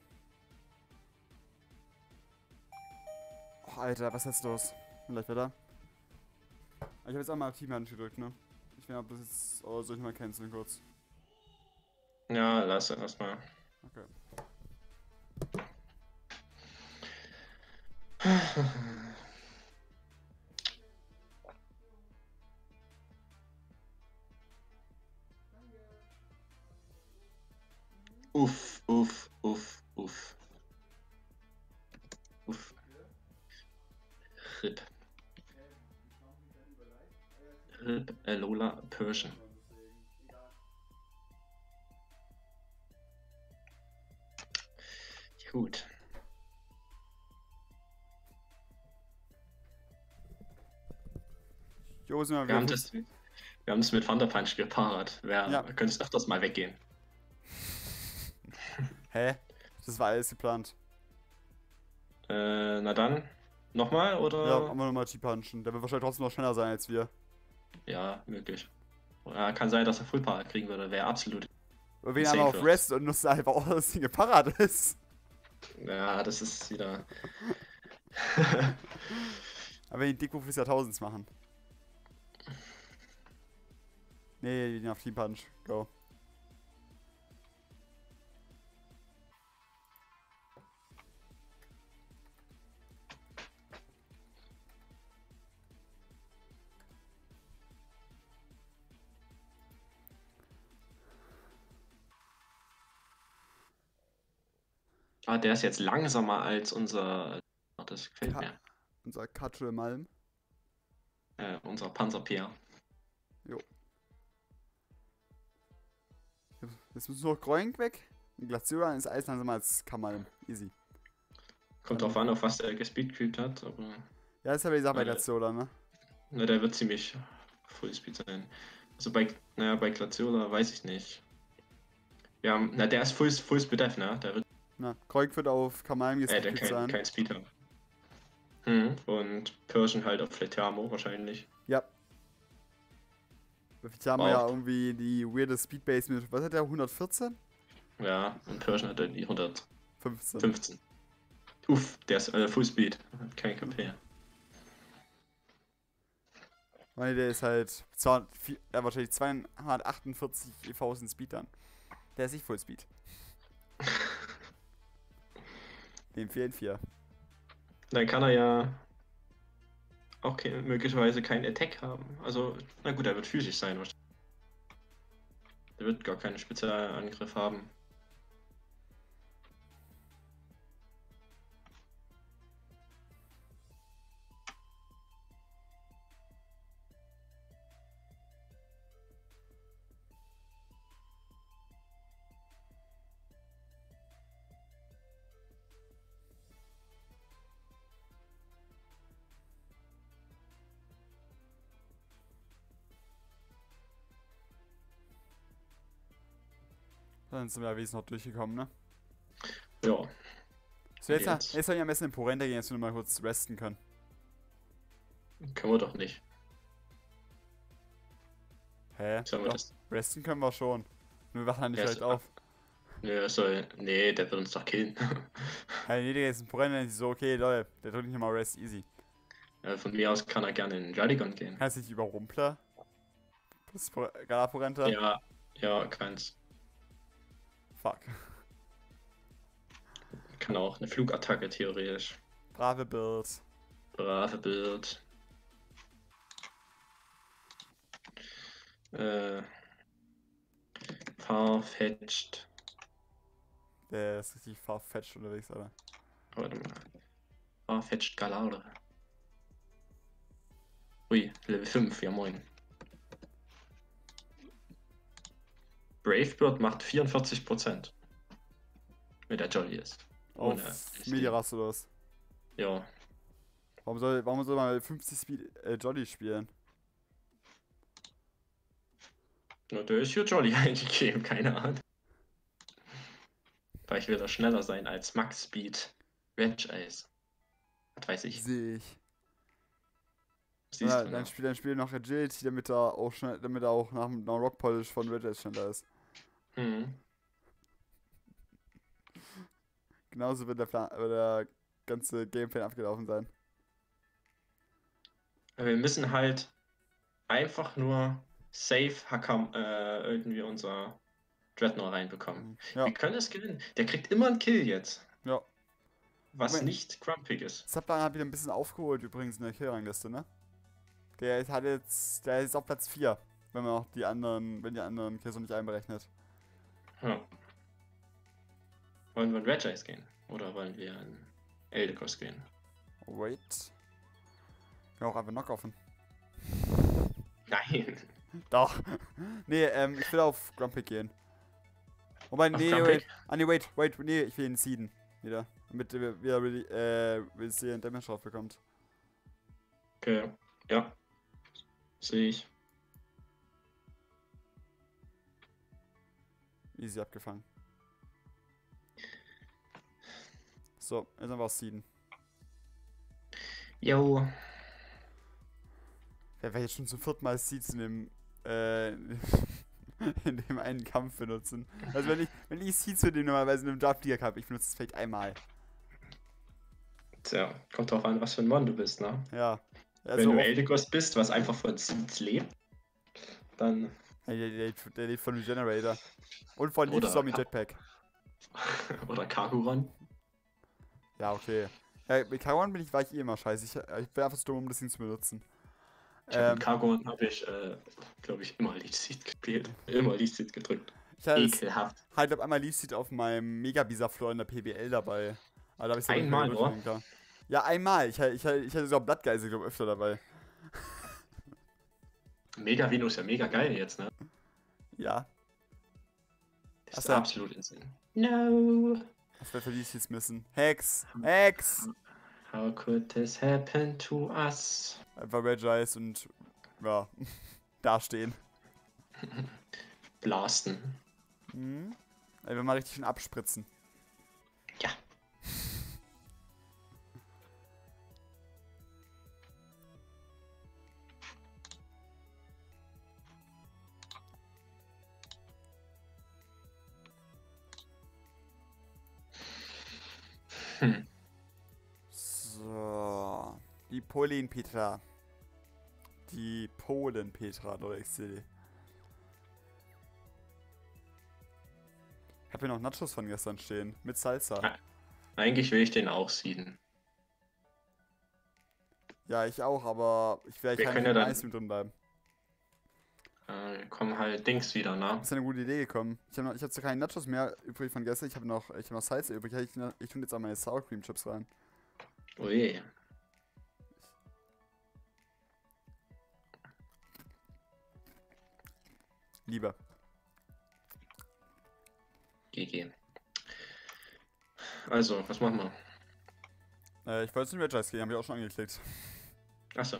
Oh, Alter, was ist los? Vielleicht wieder. Ich habe jetzt auch mal Team-Hand gedrückt, ne? Ich weiß nicht, ob das jetzt. Oh, soll ich mal canceln kurz? Ja, lass erstmal. Okay. Uff, uff, uff, uff. Uff. RIP. RIP Lola Persian. Ja, gut. Jo, sind wir Wir haben wieder. das mit Thunder Punch gepaart. Ja. Wir können es öfters mal weggehen. Hä? Das war alles geplant. Na dann. Nochmal, oder? Ja, haben wir nochmal T-Punchen. Der wird wahrscheinlich trotzdem noch schneller sein als wir. Ja, möglich. Kann sein, dass er Full Power kriegen würde. Wäre absolut. Oder wen Safe einmal auf wird. Rest und nutzt einfach auch, dass das Ding geparat ist. Ja, das ist wieder. Aber den Dickbuch des Jahrtausends machen. Nee, wir gehen auf T-Punch. Go. Ah, der ist jetzt langsamer als unser. Ach, das gefällt Ka- mir. Unser Katschel Malm. Unser Panzerpier. Jetzt müssen wir noch Groink weg. Glaciera ist alles langsamer als Kamalm. Easy. Kommt drauf an, auf was der gespeedcreept hat, aber. Ja, das habe ich gesagt bei Äh. Glaciera, ne? Na, der wird ziemlich Fullspeed sein. Also bei Glaciola weiß ich nicht. Der ist Fullspeed Def, ne? Der wird Na, Groink wird auf Kamalm der gespeedet kein, sein. kein Speed haben. Und Persian halt auf Fletamo wahrscheinlich. Ja. Wir haben Wow. ja irgendwie die weirde Speedbase mit, was hat der, 114? Ja, und Persian hat dann die 115. 15. Uff, der ist Fullspeed. Hat kein KP. Weil der ist halt wahrscheinlich 248 EVs in Speed dann. Der ist nicht Full Speed. Dem fehlen 4. Dann kann er ja auch möglicherweise keinen Attack haben. Also, na gut, er wird physisch sein wahrscheinlich. Der wird gar keinen Spezialangriff haben. Dann sind wir wenigstens noch durchgekommen, ne? Ja. So, jetzt soll ich am besten in Porenta gehen, dass wir noch mal kurz resten können. Können wir doch nicht. Hä? Sollen wir Doch, das? resten können wir schon. Nur wir wachen dann nicht Ja, vielleicht so- auf. Nee, der wird uns doch killen. Hey, nee, Digga, jetzt in Porenta ist so, okay, Leute, der drückt nicht mal Rest easy. Von mir aus kann er gerne in den Jardigon gehen. Heißt nicht über Rumpler? Das ist Porenta? Ja, keins. Fuck. Kann auch eine Flugattacke theoretisch. Brave Build. Brave Bild. Farfetched. Der ist richtig farfetched unterwegs, Alter. Warte mal. Farfetched Galare. Ui, Level 5, ja moin. Bravebird macht 44%. Mit der Jolly ist. Ohne Auf Mediaras oder was? Ja. Warum soll man mit 50 Speed Jolly spielen? Nur der ist für Jolly eingegeben, keine Ahnung. Weil ich will da schneller sein als Max Speed. Wedge Eyes. Was weiß ich. Sehe ich. Siehst Ja, du, dann ne? spiel noch Agility, damit er auch schnell, damit er auch nach Rock Polish von Red Edge schneller ist. Mhm. Genauso wird der ganze Gameplan abgelaufen sein. Wir müssen halt einfach nur safe Hakam irgendwie unser Dreadnought reinbekommen. Ja, Wir können es gewinnen. Der kriegt immer einen Kill jetzt. ja. Was Moment. nicht grumpig ist. Zaplan hat wieder ein bisschen aufgeholt übrigens in der Killrangliste, ne? Der ist auf Platz 4, wenn man auch die anderen Kills noch nicht einberechnet. Ja. Wollen wir in Red Eyes gehen? Oder wollen wir in Eldegos gehen? Wait. Ja, auch einfach knockoffen. Nein. Doch. Nee, ich will auf Grumpig gehen. Wobei, Auf nee, Grumpig? wait, nee, ich will ihn seeden. Wieder. Damit er wieder Resilient Damage drauf bekommt. Okay. Ja. Sehe ich. Easy abgefangen. So, jetzt einfach seeden. Jo. Wer jetzt schon zum 4. Mal Seeds in dem, in dem einen Kampf benutzen. Also wenn ich Seeds für den normalerweise in einem Draft League habe, ich benutze es vielleicht einmal. Tja, kommt drauf an, was für ein Mann du bist, ne? Ja. Wenn Also du Eldegos bist, was einfach von Seeds lebt, dann. der lebt von Regenerator. Und von Oder Leaf Zombie Jetpack. Oder Kaguran. Ja, okay. Ja, mit Karon war ich eh immer scheiße. Ich bin einfach so dumm, um das Ding zu benutzen. Mit Kaguran habe ich, glaube ich, immer Lead Seed gespielt. Immer Lead Seed gedrückt. Ich hatte Ekelhaft. halt auf einmal Leaf Seed auf meinem Megabisa-Floor in der PBL dabei. Aber da hab ich so Einmal nicht mehr nur? durchgehen können. Ja, einmal. Ich hatte sogar Blattgeise, glaube ich, öfter dabei. Mega Venus ist ja mega geil jetzt, ne? Ja. Das ist Ach so. absolut insane. No. Was wir für Leaf Seeds müssen. Hex! Hex! How could this happen to us? Einfach Regice und ja, dastehen. Blasten. Mhm. Einfach mal richtig schön abspritzen. Ja. So. Die Polen-Petra. Die Polen-Petra, Leute, ich sehe. Ich habe hier noch Nachos von gestern stehen. Mit Salsa. Ah. Eigentlich will ich den auch sieden. Ja, ich auch, aber ich werde Wir kein können ja dann- Eis mit drin bleiben. Wir kommen halt Dings wieder, ne? Ist ja eine gute Idee gekommen. Ich hab zwar keine Nachos mehr übrig von gestern, ich habe noch Salz übrig. Ich tue jetzt auch meine Sour Cream Chips rein. Ui. Lieber. GG. Also, was machen wir? Ich wollte zum Red Eyes gehen, habe ich auch schon angeklickt. Achso.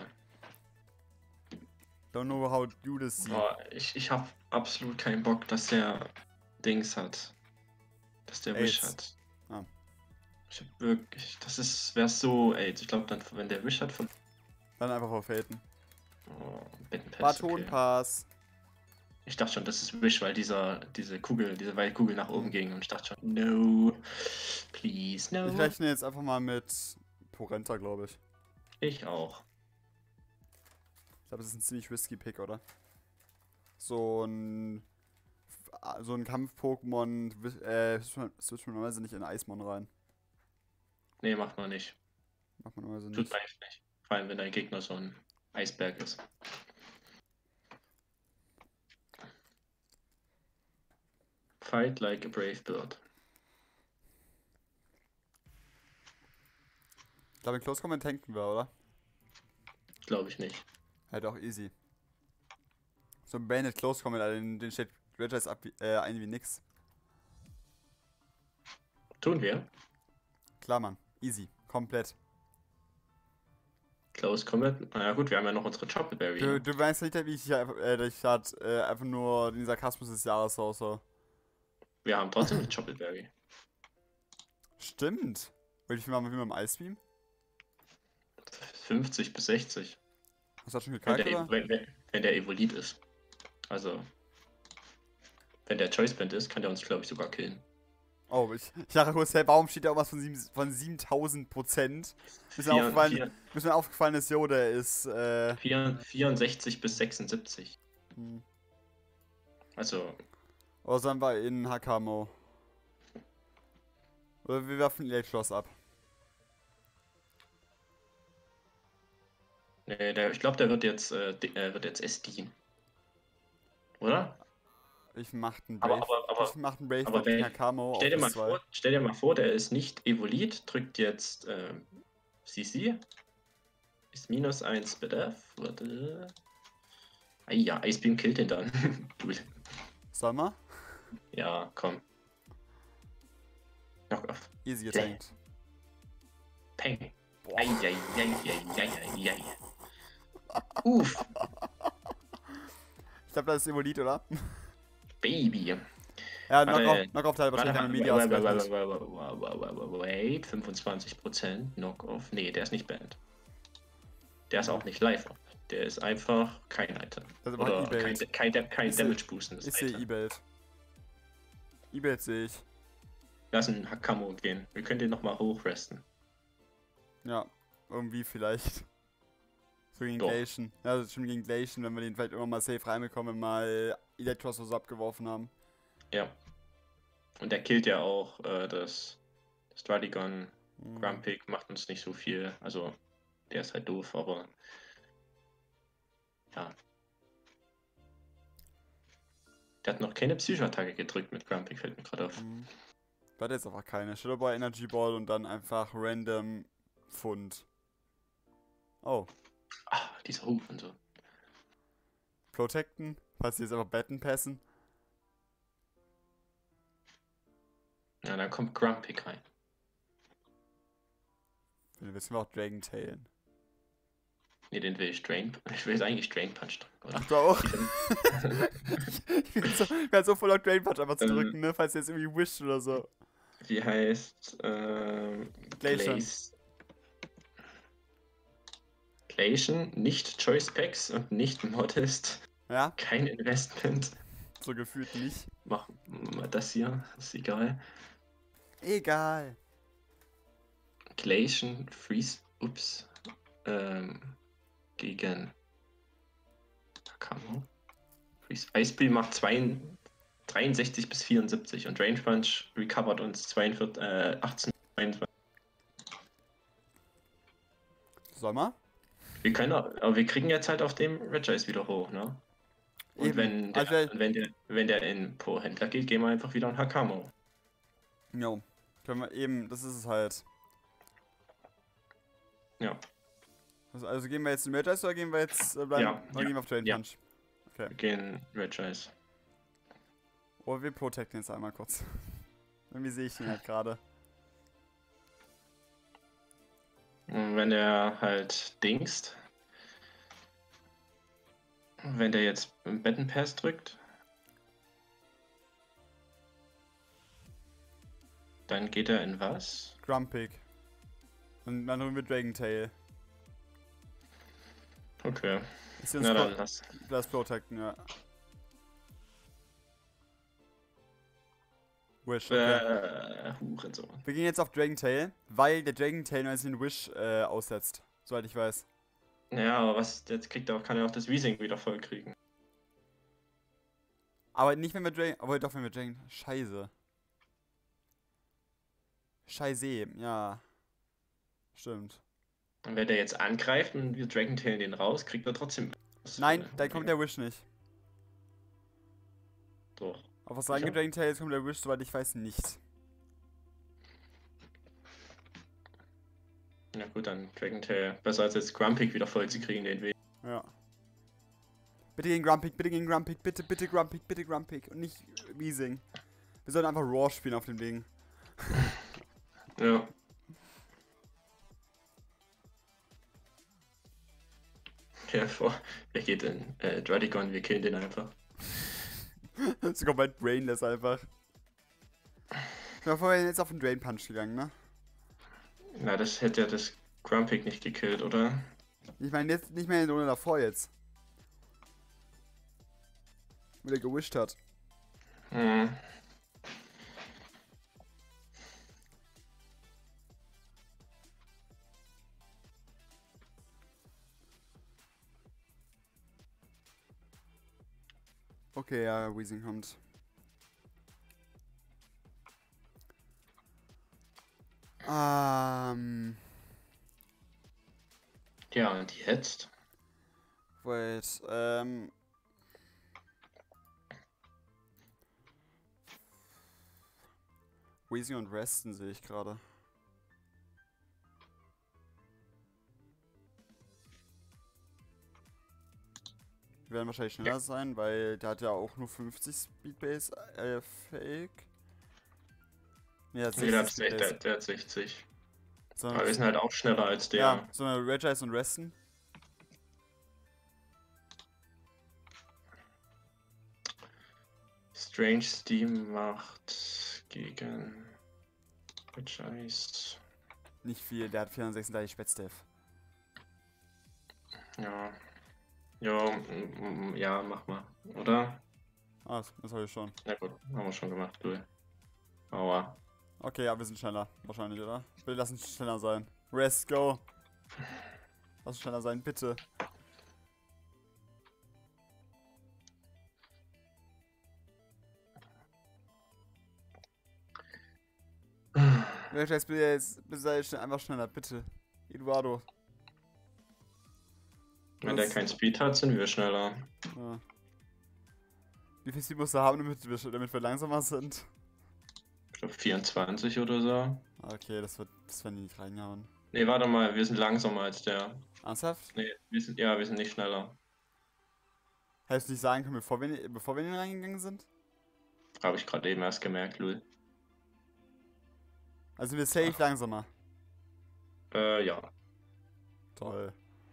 Don't know how you this see. Oh, ich habe absolut keinen Bock, dass der Dings hat. Dass der Wish AIDS. hat. Ah. Ich hab wirklich. Wäre so AIDS. Ich glaube, dann, wenn der Wish hat von. Dann einfach verfaten. Oh, Bettenpass. Batonpass. Ich dachte schon, das ist Wish, weil diese Waldkugel nach oben ging. Und ich dachte schon, no. Please, no. Ich rechne jetzt einfach mal mit Porenta, glaube ich. Ich auch. Ich glaube, das ist ein ziemlich risky Pick, oder? So ein Kampf-Pokémon switcht man normalerweise nicht in Eismon rein. Nee, macht man nicht. Macht man normalerweise Tut nicht. man echt nicht. Vor allem, wenn dein Gegner so ein Eisberg ist. Fight like a brave bird. Ich glaube, in Close Combat tanken wir, oder? Glaube ich nicht. Halt auch easy. So ein Bandit Close Combat, den steht Red Eyes ein wie nix. Tun wir. Klar, Mann. Easy. Komplett. Close Combat. Na gut, wir haben ja noch unsere Choppleberry. Du weißt nicht, wie ich einfach nur den Sarkasmus des Jahres so. Wir haben trotzdem eine Choppleberry. Stimmt. Will ich mal wie mit dem Icebeam? 50 bis 60. Hast du das schon Wenn gekackt, der, oder? wenn der Evolit ist. Also. Wenn der Choice Band ist, kann der uns, glaube ich, sogar killen. Oh, ich dachte kurz, hey, warum steht da irgendwas von 7000%? Bis mir aufgefallen ist, jo, der ist, 64 bis 76. Hm. Also, Oder sollen wir in Hakamo? Oder wir werfen Electros ab. nee, ich glaube, der wird jetzt SD. Oder? Ich mach einen Aber- Brave. aber- Ich mach einen Brave aber mit wenn- Hakamo Stell dir, auf mal S2. vor, stell dir mal vor, der ist nicht Evolit, drückt jetzt CC. Ist -1 BDF. Warte. Ah ja, Icebeam killt den dann. Sollen wir? Ja, komm. Knock off. Easy getankt. Peng. Boah. Eieieiei. Uff, Ich glaube, das ist Evolit, oder? Baby. Ja, Warte, Knock-Off-Teil wahrscheinlich keine Media ausgerechnet. Wait, 25% Knock-Off. Nee, der ist nicht banned. Der ist auch nicht live. Der ist einfach kein Item. Das ist aber Oder E-Bait. kein Ich seh- Damage boostendes Ich sehe Item. E-Bait. E-Bait sehe ich. Lass einen Hakamo gehen. Wir können den nochmal hochresten. Ja, irgendwie vielleicht. So gegen Doch. Glacian. Ja, das ist schon gegen Glacian, wenn wir den vielleicht irgendwann mal safe reinbekommen, wenn wir mal Electros so abgeworfen haben. Ja. Und der killt ja auch das Dradigon. Hm. Grumpig macht uns nicht so viel. Also, der ist halt doof, aber. Ja. Der hat noch keine Psychoattacke gedrückt mit Grumpig, fällt mir gerade auf. Hm. Warte jetzt einfach keine. Shadowball, Energy Ball und dann einfach random Pfund. Oh. Ah, dieser Huf und so. Protecten, falls sie jetzt einfach Betten passen. Ja, dann kommt Grumpig rein. Dann wissen wir auch Dragon Tailen. Ne, den will ich Drain. Ich will jetzt eigentlich Drain Punch drücken, oder? Ach, du auch? Ich bin so voll auf Drain Punch einfach zu Ähm. drücken, ne? Falls ihr jetzt irgendwie wischt oder so. Wie heißt Glacian. Glacian, nicht Choice Packs und nicht Modest. Ja? Kein Investment. So gefühlt nicht. Mach mal das hier, ist egal. Egal. Glacian, Freeze, gegen Hakamo. Freeze. Icebeam macht 63 bis 74 und Range Punch recovert uns 18, 22. Sommer? Wir können aber wir kriegen jetzt halt auf dem Red Eyes wieder hoch, ne? Und Eben. Also, wenn der in Pro Händler geht, gehen wir einfach wieder in Hakamo. jo. Können wir eben, das ist es halt. Ja. Also gehen wir jetzt in Red Eyes oder gehen wir jetzt, bleiben, Ja, oder gehen wir auf Drain ja. Punch? Okay. Wir gehen Red Eyes. Oder wir protecten jetzt einmal kurz. Irgendwie sehe ich ihn halt gerade. Und wenn der halt dingst, wenn der jetzt Betten Pass drückt, dann geht er in was? Grumpig. Und dann holen wir Dragon Tail. Okay. Ist uns Na dann lass. das protecten, ja. Wish, okay. Hurensohn. Wir gehen jetzt auf Dragon Tail, weil der Dragon Tail nur jetzt den Wish aussetzt. Soweit ich weiß. Ja, aber was jetzt kriegt er auch, kann er auch das Weezing wieder voll kriegen. Aber nicht, wenn wir Dragon. Aber doch, wenn wir Dragon. Scheiße. Scheiße, ja. Stimmt. Und wenn der jetzt angreift und wir Dragon Tail den raus, kriegt er trotzdem. Nein, dann kommt der Wish nicht. Doch. Auf was sagen Dragon Tail, jetzt kommt der Wish, soweit ich weiß, nicht. Na gut, dann Dragon Tail. Besser als jetzt Grumpig wieder voll zu kriegen, den Weg. Ja. Bitte gegen Grumpig, bitte gegen Grumpig, bitte, bitte Grumpig, bitte Grumpig. Und nicht Weezing. Wir sollen einfach Raw spielen auf dem Ding. Ja. Ja, vor. Der geht in Dradigon, wir killen den einfach. Das ist komplett brainless einfach. Ich war vorher jetzt auf den Drain Punch gegangen, ne? Na, das hätte ja das Grumpig nicht gekillt, oder? Ich meine jetzt nicht mehr in der Runde davor jetzt. Wo der gewischt hat. Hm. Okay, ja, Weezing kommt. Ja, und jetzt? Wait, Weezing und Resten sehe ich gerade. Die werden wahrscheinlich schneller sein, weil der hat ja auch nur 50 Speedbase Fake. Nee, der hat 60 Speedbase. Der hat 60. So, Aber wir sind halt auch schneller als der. ja, so eine Regis und Resten. Strange Steam macht gegen Regis. Nicht viel, der hat 436 Spätstaff. Ja. Ja, ja, mach mal, oder? Ah, das habe ich schon. Na gut, haben wir schon gemacht, du. Aua. Okay, ja, wir sind schneller. Wahrscheinlich, oder? Bitte lass uns schneller sein. Rest, go. Lass uns schneller sein, bitte. Regis, bitte jetzt, bitte sei einfach schneller, bitte. Eduardo. Wenn der kein Speed hat, sind wir schneller. Ja. Wie viel Speed musst du haben, damit wir langsamer sind? Ich glaube 24 oder so. Okay, das werden die nicht reingehauen. Nee, warte mal, wir sind langsamer als der. Ernsthaft? Nee, wir sind nicht schneller. Hättest du nicht sagen können, bevor wir in den reingegangen sind? Habe ich gerade eben erst gemerkt, Lul. Also sind wir safe langsamer. Ja. Toll.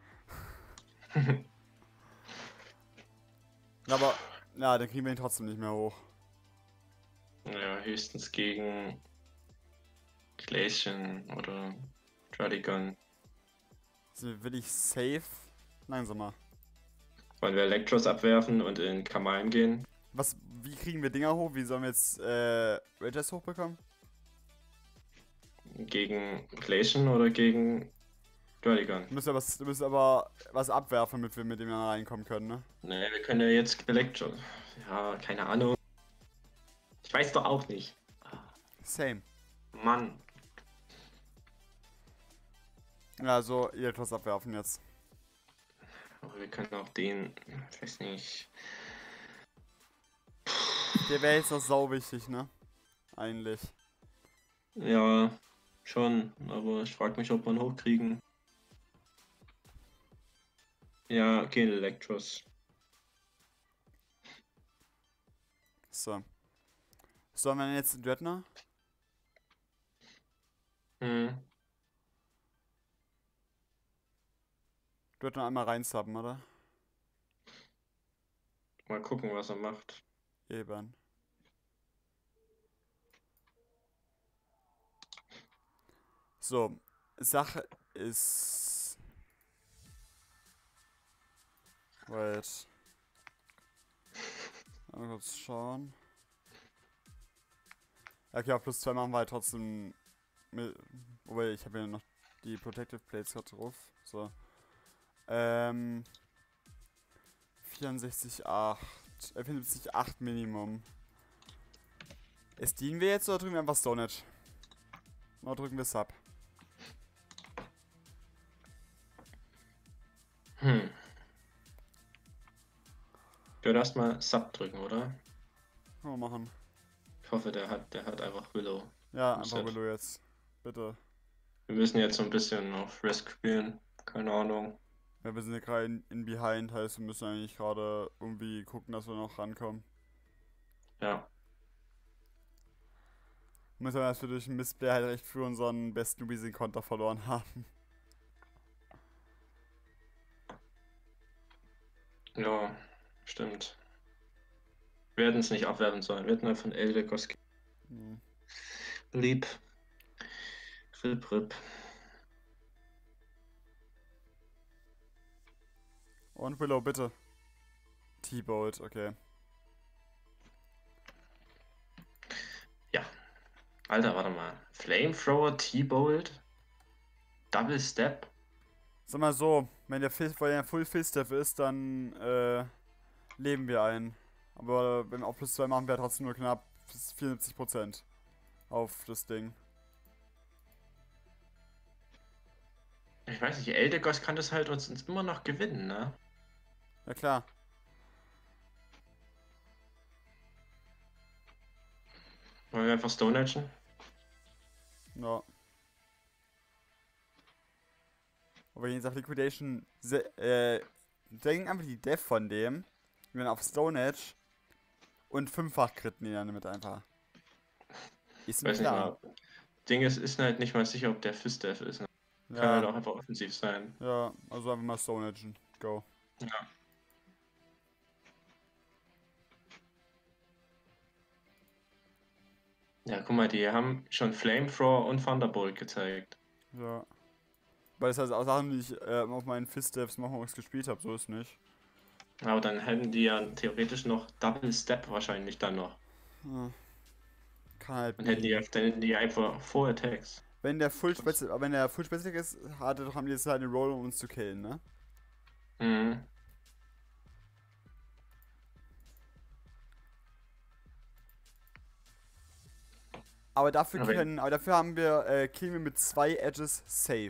Aber, ja, dann kriegen wir ihn trotzdem nicht mehr hoch. Ja, höchstens gegen Glacian oder Dradigon. Also will ich safe langsamer. Wollen wir Electros abwerfen und in Kamalm gehen? Wie kriegen wir Dinger hoch? Wie sollen wir jetzt Regis hochbekommen? Gegen Glacian oder gegen Dradigon? Du müsst aber was abwerfen, damit wir mit dem dann reinkommen können, ne? Ne, wir können ja jetzt Electro. Ja, keine Ahnung. Ich weiß doch auch nicht. Same. Mann. Ja, so etwas abwerfen jetzt. Aber wir können auch den, ich weiß nicht. Der wäre jetzt noch sau wichtig, ne? Eigentlich. Ja, schon, aber ich frage mich, ob wir ihn hochkriegen. Ja, gehen Elektros. So. Sollen wir denn jetzt den Dreadnought? Hm. Dreadnought einmal reinsubben, oder? Mal gucken, was er macht. Eben. So. Sache ist... Wait. Mal kurz schauen. Ja, okay, auf plus 2 machen wir halt trotzdem... Wobei, ich habe ja noch die Protective Plates gerade drauf. So. 64,8. 74,8 Minimum. Dienen wir jetzt oder drücken wir einfach Stoned? Oder drücken wir Sub? Hm. Ich würde erstmal Sub drücken, oder? Können wir machen. Ich hoffe, der hat einfach Willow. Ja, im einfach Set. Willow jetzt. Bitte. Wir müssen jetzt so ein bisschen auf Risk spielen. Keine Ahnung. Ja, wir sind ja gerade in Behind, heißt wir müssen eigentlich gerade irgendwie gucken, dass wir noch rankommen. Ja. Müssen wir, dass wir durch ein Missplay halt recht für unseren besten Weezing-Konter verloren haben. Ja, stimmt. Wir hätten es nicht abwerfen sollen. Wir hätten einfach von Eldekos Hm. lieb. Rip, rip. Und Willow, bitte. T-Bolt, okay. Ja. Alter, warte mal. Flamethrower, T-Bolt, Double Step. Sag mal so, wenn der Full Fist-Step ist, dann leben wir ein. Aber wenn wir auf plus 2 machen, wir trotzdem nur knapp 74% auf das Ding. Ich weiß nicht, Eldegos kann das halt uns immer noch gewinnen, ne? Ja klar. Wollen wir einfach Stone Agen? Ja. Aber jetzt auf Liquidation, denken einfach die Dev von dem, wir werden auf Stone Edge und 5-fach kritten ihn dann damit einfach. Ist mir Weiß nicht klar. mal. Ding ist halt nicht mal sicher, ob der Fist-Dev ist. Ne? Kann halt Ja, auch einfach offensiv sein. ja, also einfach mal Stone Edge. Go. Ja. Ja, guck mal, die haben schon Flamethrower und Thunderbolt gezeigt. Ja. Weil das heißt auch Sachen, die ich auf meinen Fist-Devs Mochmox gespielt habe, so ist nicht. Aber dann hätten die ja theoretisch noch Double Step wahrscheinlich dann noch. Ja. Kann halt Und hätten die einfach 4 Attacks. Wenn der Full Special ist, haben die jetzt halt eine Roll, um uns zu killen, ne? Mhm. Aber dafür haben wir Kill Me mit 2 Edges safe.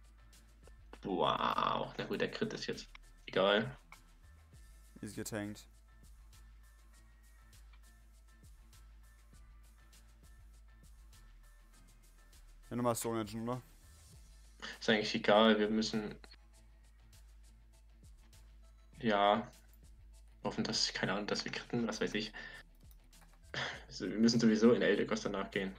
Wow. Na gut, der Crit ist jetzt egal. Easy getankt. Ja, nochmal Stone Engine, oder? Ist eigentlich egal, wir müssen. Ja. Hoffen, dass, keine Ahnung, dass wir kritten, was weiß ich. Also, wir müssen sowieso in Eldegos danach gehen.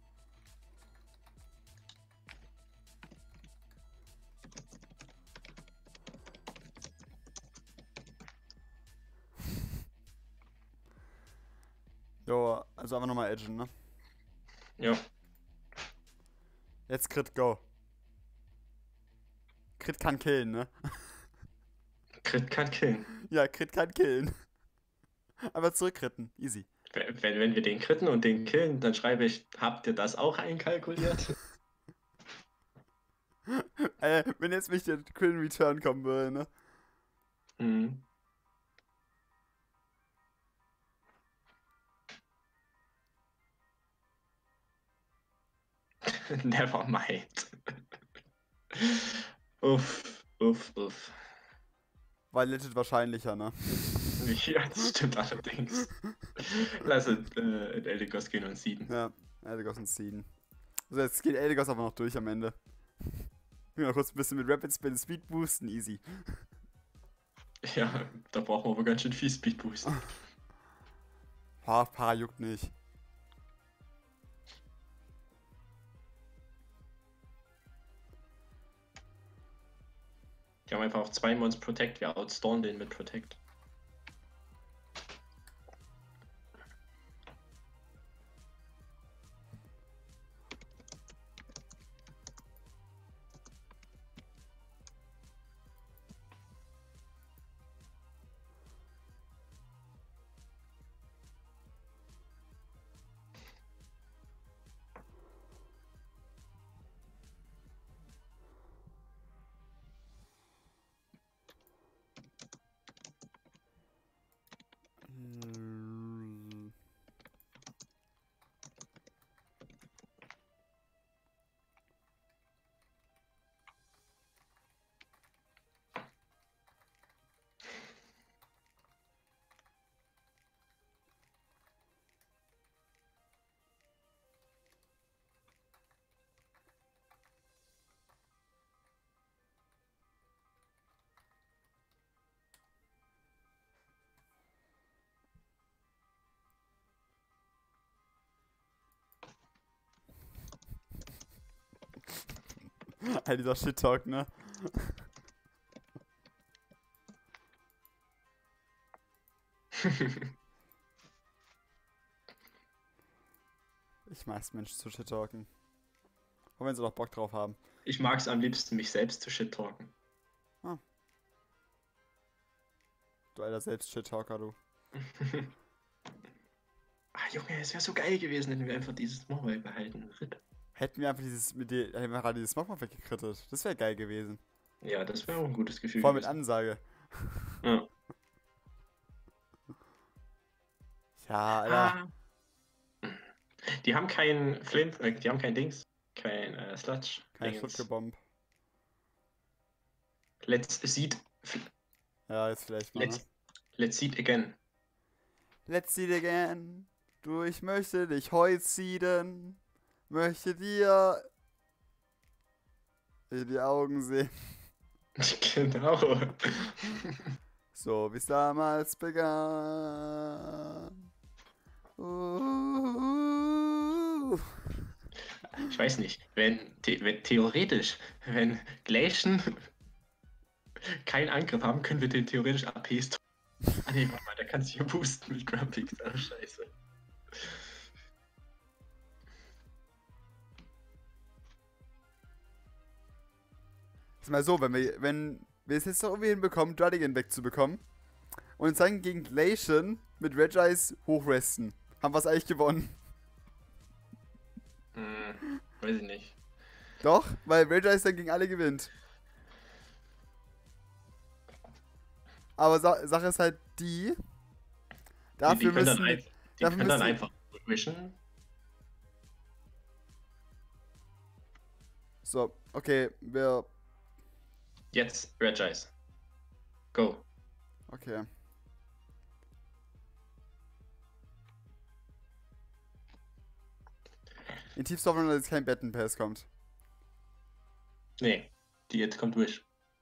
Jo, also einfach nochmal Edgen, ne? Ja. Jetzt Crit, go. Crit kann killen, ne? Crit kann killen. Ja, Crit kann killen. Aber zurückkritten, easy. Wenn wir den kritten und den killen, dann schreibe ich, habt ihr das auch einkalkuliert? Wenn jetzt mich der Crit Return kommen würde, ne? Mhm. Never mind. Uff, uff, uff. War legit wahrscheinlicher, ne? Ja, das stimmt allerdings. Lass Eldegoss gehen und sieden. Ja, Eldegoss und Seeden. Also jetzt geht Eldegoss aber noch durch am Ende. Noch kurz ein bisschen mit Rapid Spin Speed boosten, easy. Ja, da brauchen wir aber ganz schön viel Speed Boost. Para juckt nicht. Die haben einfach auch 2 Mons Protect, wir outstormen den mit Protect. All dieser Shit-Talk, ne? Ich mag's, Menschen zu Shit-Talken. Auch wenn sie doch Bock drauf haben. Ich mag es am liebsten, mich selbst zu shit-talken. Du alter Selbst-Shit-Talker, du. Ah, Junge, es wäre so geil gewesen, wenn wir einfach dieses Mobile behalten. RIP. Hätten wir einfach hätten wir gerade dieses Smogmog weggekrittet. Das wäre geil gewesen. Ja, das wäre auch ein gutes Gefühl Vor allem mit gewesen. Ansage. Ja. Ja, Alter. Die haben kein Flint, die haben kein Dings, kein Sludge. Kein Dingens. Schutzgebomb. Let's seed. Ja, jetzt vielleicht mal, ne? Let's seed again. Let's seed again. Du, ich möchte dich heute seeden. Möchte dir in die Augen sehen. Genau. So wie es damals begann. Ich weiß nicht, wenn theoretisch, wenn Glacian keinen Angriff haben, können wir den theoretisch APs tun. Ah ne, warte mal, der kann sich hier boosten mit Grumpix. Oh, scheiße. Ist mal so, wenn wir es jetzt doch irgendwie hinbekommen, Druddigan wegzubekommen und uns dann gegen Glacian mit Regis hochresten, haben wir es eigentlich gewonnen. Weiß ich nicht. Doch, weil Regis dann gegen alle gewinnt. Aber Sache ist halt die, dafür müssen die können dann einfach wischen. So, okay, wir... Jetzt Regis. Go. Okay. In tiefster Hoffnung, dass jetzt kein Baton Pass kommt. Nee, jetzt kommt Wish.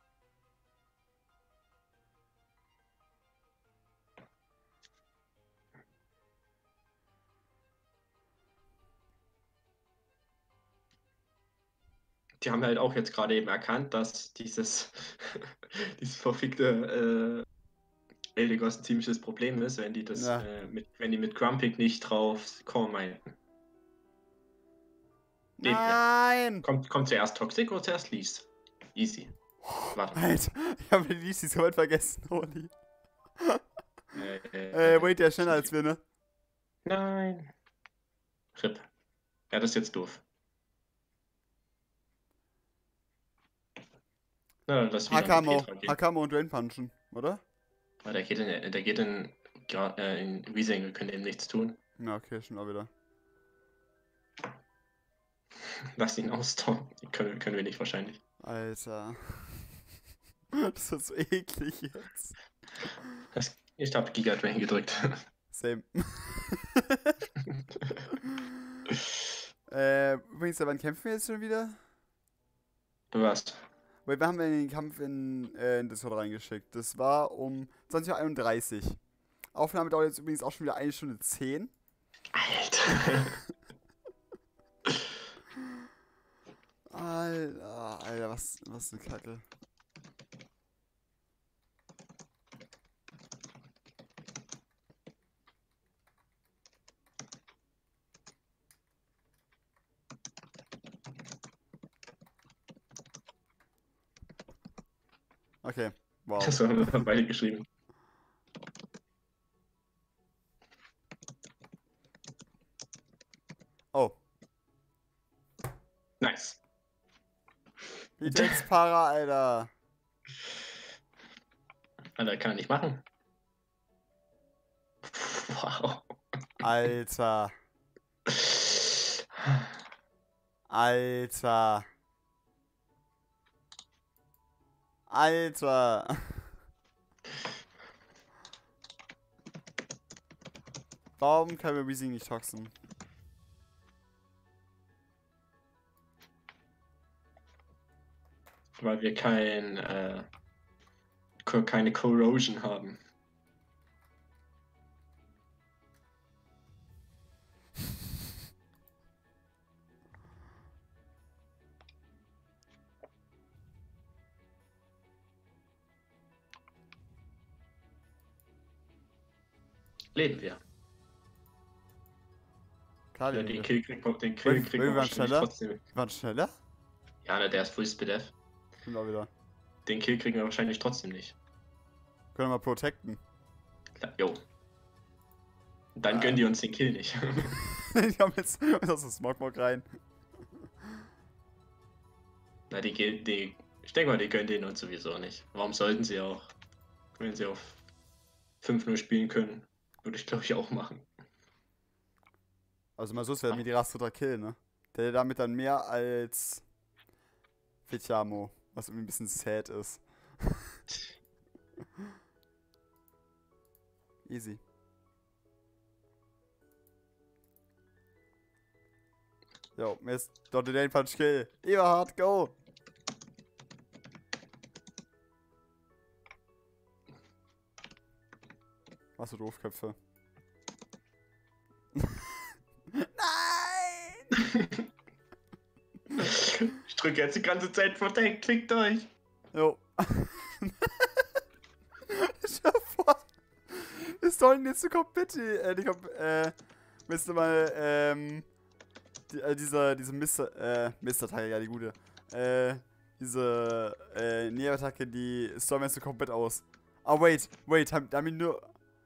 Die haben halt auch jetzt gerade eben erkannt, dass dieses verfickte Eldegoss ein ziemliches Problem ist, wenn die das Ja. wenn die mit Grumpig nicht drauf kommen meinten. Nein! Kommt zuerst Toxic oder zuerst Lease? Easy. Warte. Alter, ich habe die DC so weit vergessen, Holy. Wait, der ist schneller als wir, ne? Nein. RIP. Ja, das ist jetzt doof. Na, dann lass wieder Hakamo gehen. Hakamo und Drain punchen, oder? Aber der geht in Wiesing, wir können dem nichts tun. Na, okay, schon auch wieder. Lass ihn austauen. Können wir nicht wahrscheinlich. Alter. Das ist so eklig jetzt. Ich habe Giga Drain gedrückt. Same. Übrigens, wann kämpfen wir jetzt schon wieder? Du warst. Weil wir haben ja den Kampf in Discord reingeschickt. Das war um 20:31 Uhr. Aufnahme dauert jetzt übrigens auch schon wieder 1 Stunde 10. Alter. Alter, was eine Kacke. Okay, wow. Das haben wir beide geschrieben. Oh, Nice. Vitex Para, Alter. Alter, kann er nicht machen. Wow. Alter. Alter. Alter. Warum können wir Weezing nicht toxen? Weil wir keine Corrosion haben. Leben wir. Klar, Ja, den den wir. Kill kriegt man, Wir waren wahrscheinlich schneller. trotzdem. Wir waren schneller? Ja, ne, der ist Full Speed F. Stimmt auch wieder. Den Kill kriegen wir wahrscheinlich trotzdem nicht. Können wir mal protecten. Klar, jo. Dann gönnen die uns den Kill nicht. Die haben jetzt aus dem Smogmog rein. Na, ich denke mal, die gönnen den uns sowieso nicht. Warum sollten sie auch? Wenn sie auf 5-0 spielen können, würde ich glaube ich auch machen. Also mal so, es wäre mir die Rastra Kill, ne? Der damit dann mehr als Fitiamo, was irgendwie ein bisschen sad ist. Easy. Jo, mir ist dort den Punch Kill. Eberhard, go! Was für Doofköpfe. Nein! Ich drücke jetzt die ganze Zeit Protect, klickt durch. Jo. Stell dir vor, wir sollen jetzt so komplett müsste mal, diese Mist-Attacke, ja, die gute. Diese, Näher-Attacke, die stormen jetzt so komplett aus. Ah, wait, haben die nur.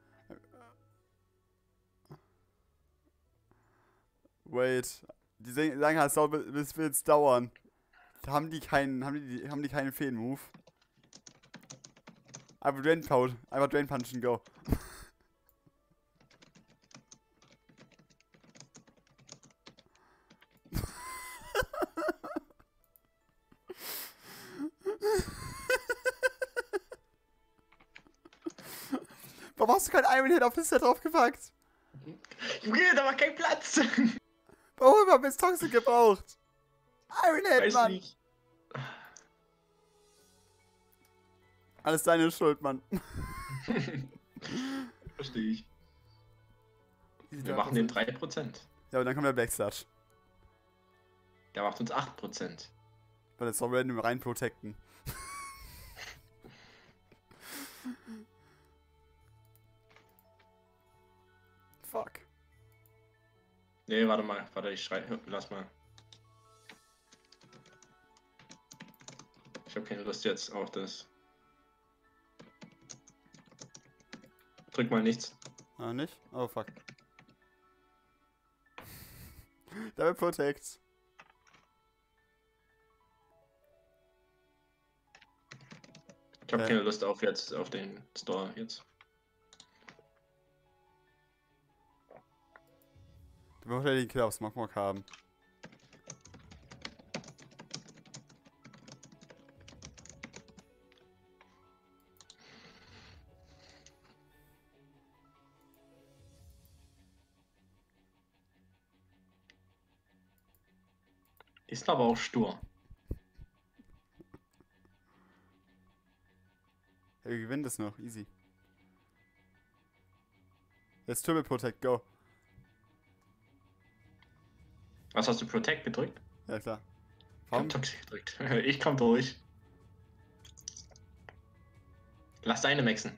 Wait. Die sagen halt, es wird jetzt dauern. Haben die keinen Feen-Move? Einfach Drain Punchen, go. Warum hast du keinen Iron Head auf das Set draufgepackt? Junge, da war kein Platz. Warum haben wir jetzt Toxic gebraucht? Iron Head, Weiß Mann! nicht. Alles deine Schuld, Mann. Verstehe ich. Wir machen den 3%. Ja, und dann kommt der Black Sludge. Der macht uns 8%. Weil jetzt noch random rein protecten. Fuck. Nee, warte mal. Warte, lass mal. Ich habe keine Lust jetzt auf das. Drück mal nichts. Ah, nicht? Oh, fuck. Double Protect. Ich habe keine Lust auf den Store jetzt. Du musst ja den Kill auf Smogmog haben. Ist aber auch stur. Er gewinnt es noch, easy. Jetzt Triple Protect, go. Was hast du, Protect gedrückt? Ja, klar. Ich hab Toxic gedrückt. Ich komm durch. Lass deine maxen.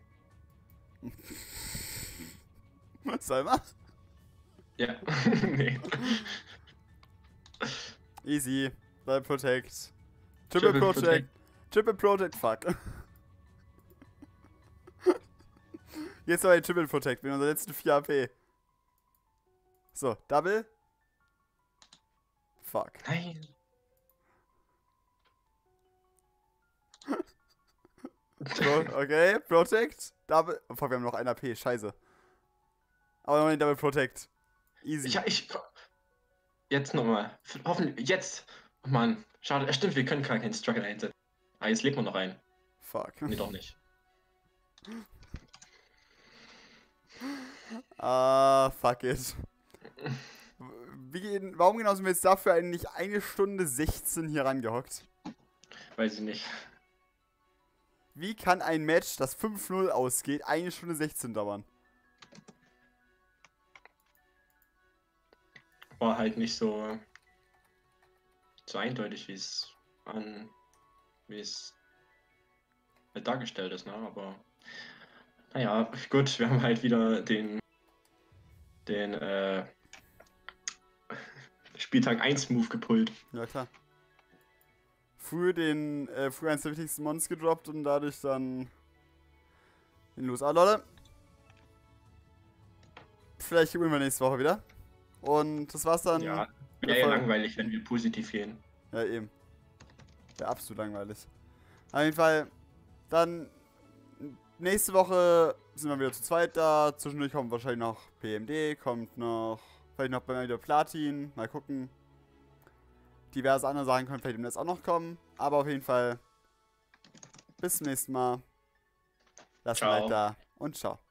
Soll man? Ja. Nee. Easy. Triple Protect. Triple Protect. Triple Protect, fuck. Jetzt aber die Triple Protect mit unseren letzten 4 AP. So, Double. Fuck. Nein. Okay, Protect. Double. Oh, fuck, wir haben noch 1 AP, scheiße. Aber noch den Double Protect. Easy. Jetzt nochmal. Hoffentlich. Jetzt. Oh Mann. Schade. Stimmt, wir können gar keinen Struggle einsetzen. Ah, jetzt legt man noch ein. Fuck. Nee, doch nicht. Fuck it. Warum genau sind wir jetzt dafür eigentlich 1 Stunde 16 hier rangehockt? Weiß ich nicht. Wie kann ein Match, das 5-0 ausgeht, 1 Stunde 16 dauern? War halt nicht so eindeutig, wie es halt dargestellt ist, ne? Aber naja, gut, wir haben halt wieder den Spieltag 1 Move gepullt. Ja, klar. Früher eins der wichtigsten Mons gedroppt und dadurch dann den los. Aber Leute, vielleicht gewinnen wir nächste Woche wieder. Und das war's dann. Ja, wäre ja langweilig, wenn wir positiv gehen. Ja, eben. Wäre absolut langweilig. Auf jeden Fall, dann nächste Woche sind wir wieder zu zweit da. Zwischendurch kommt wahrscheinlich noch PMD, kommt noch, vielleicht noch bei mir wieder Platin. Mal gucken. Diverse andere Sachen können vielleicht demnächst auch noch kommen. Aber auf jeden Fall, bis zum nächsten Mal. Lasst ein Like da und ciao.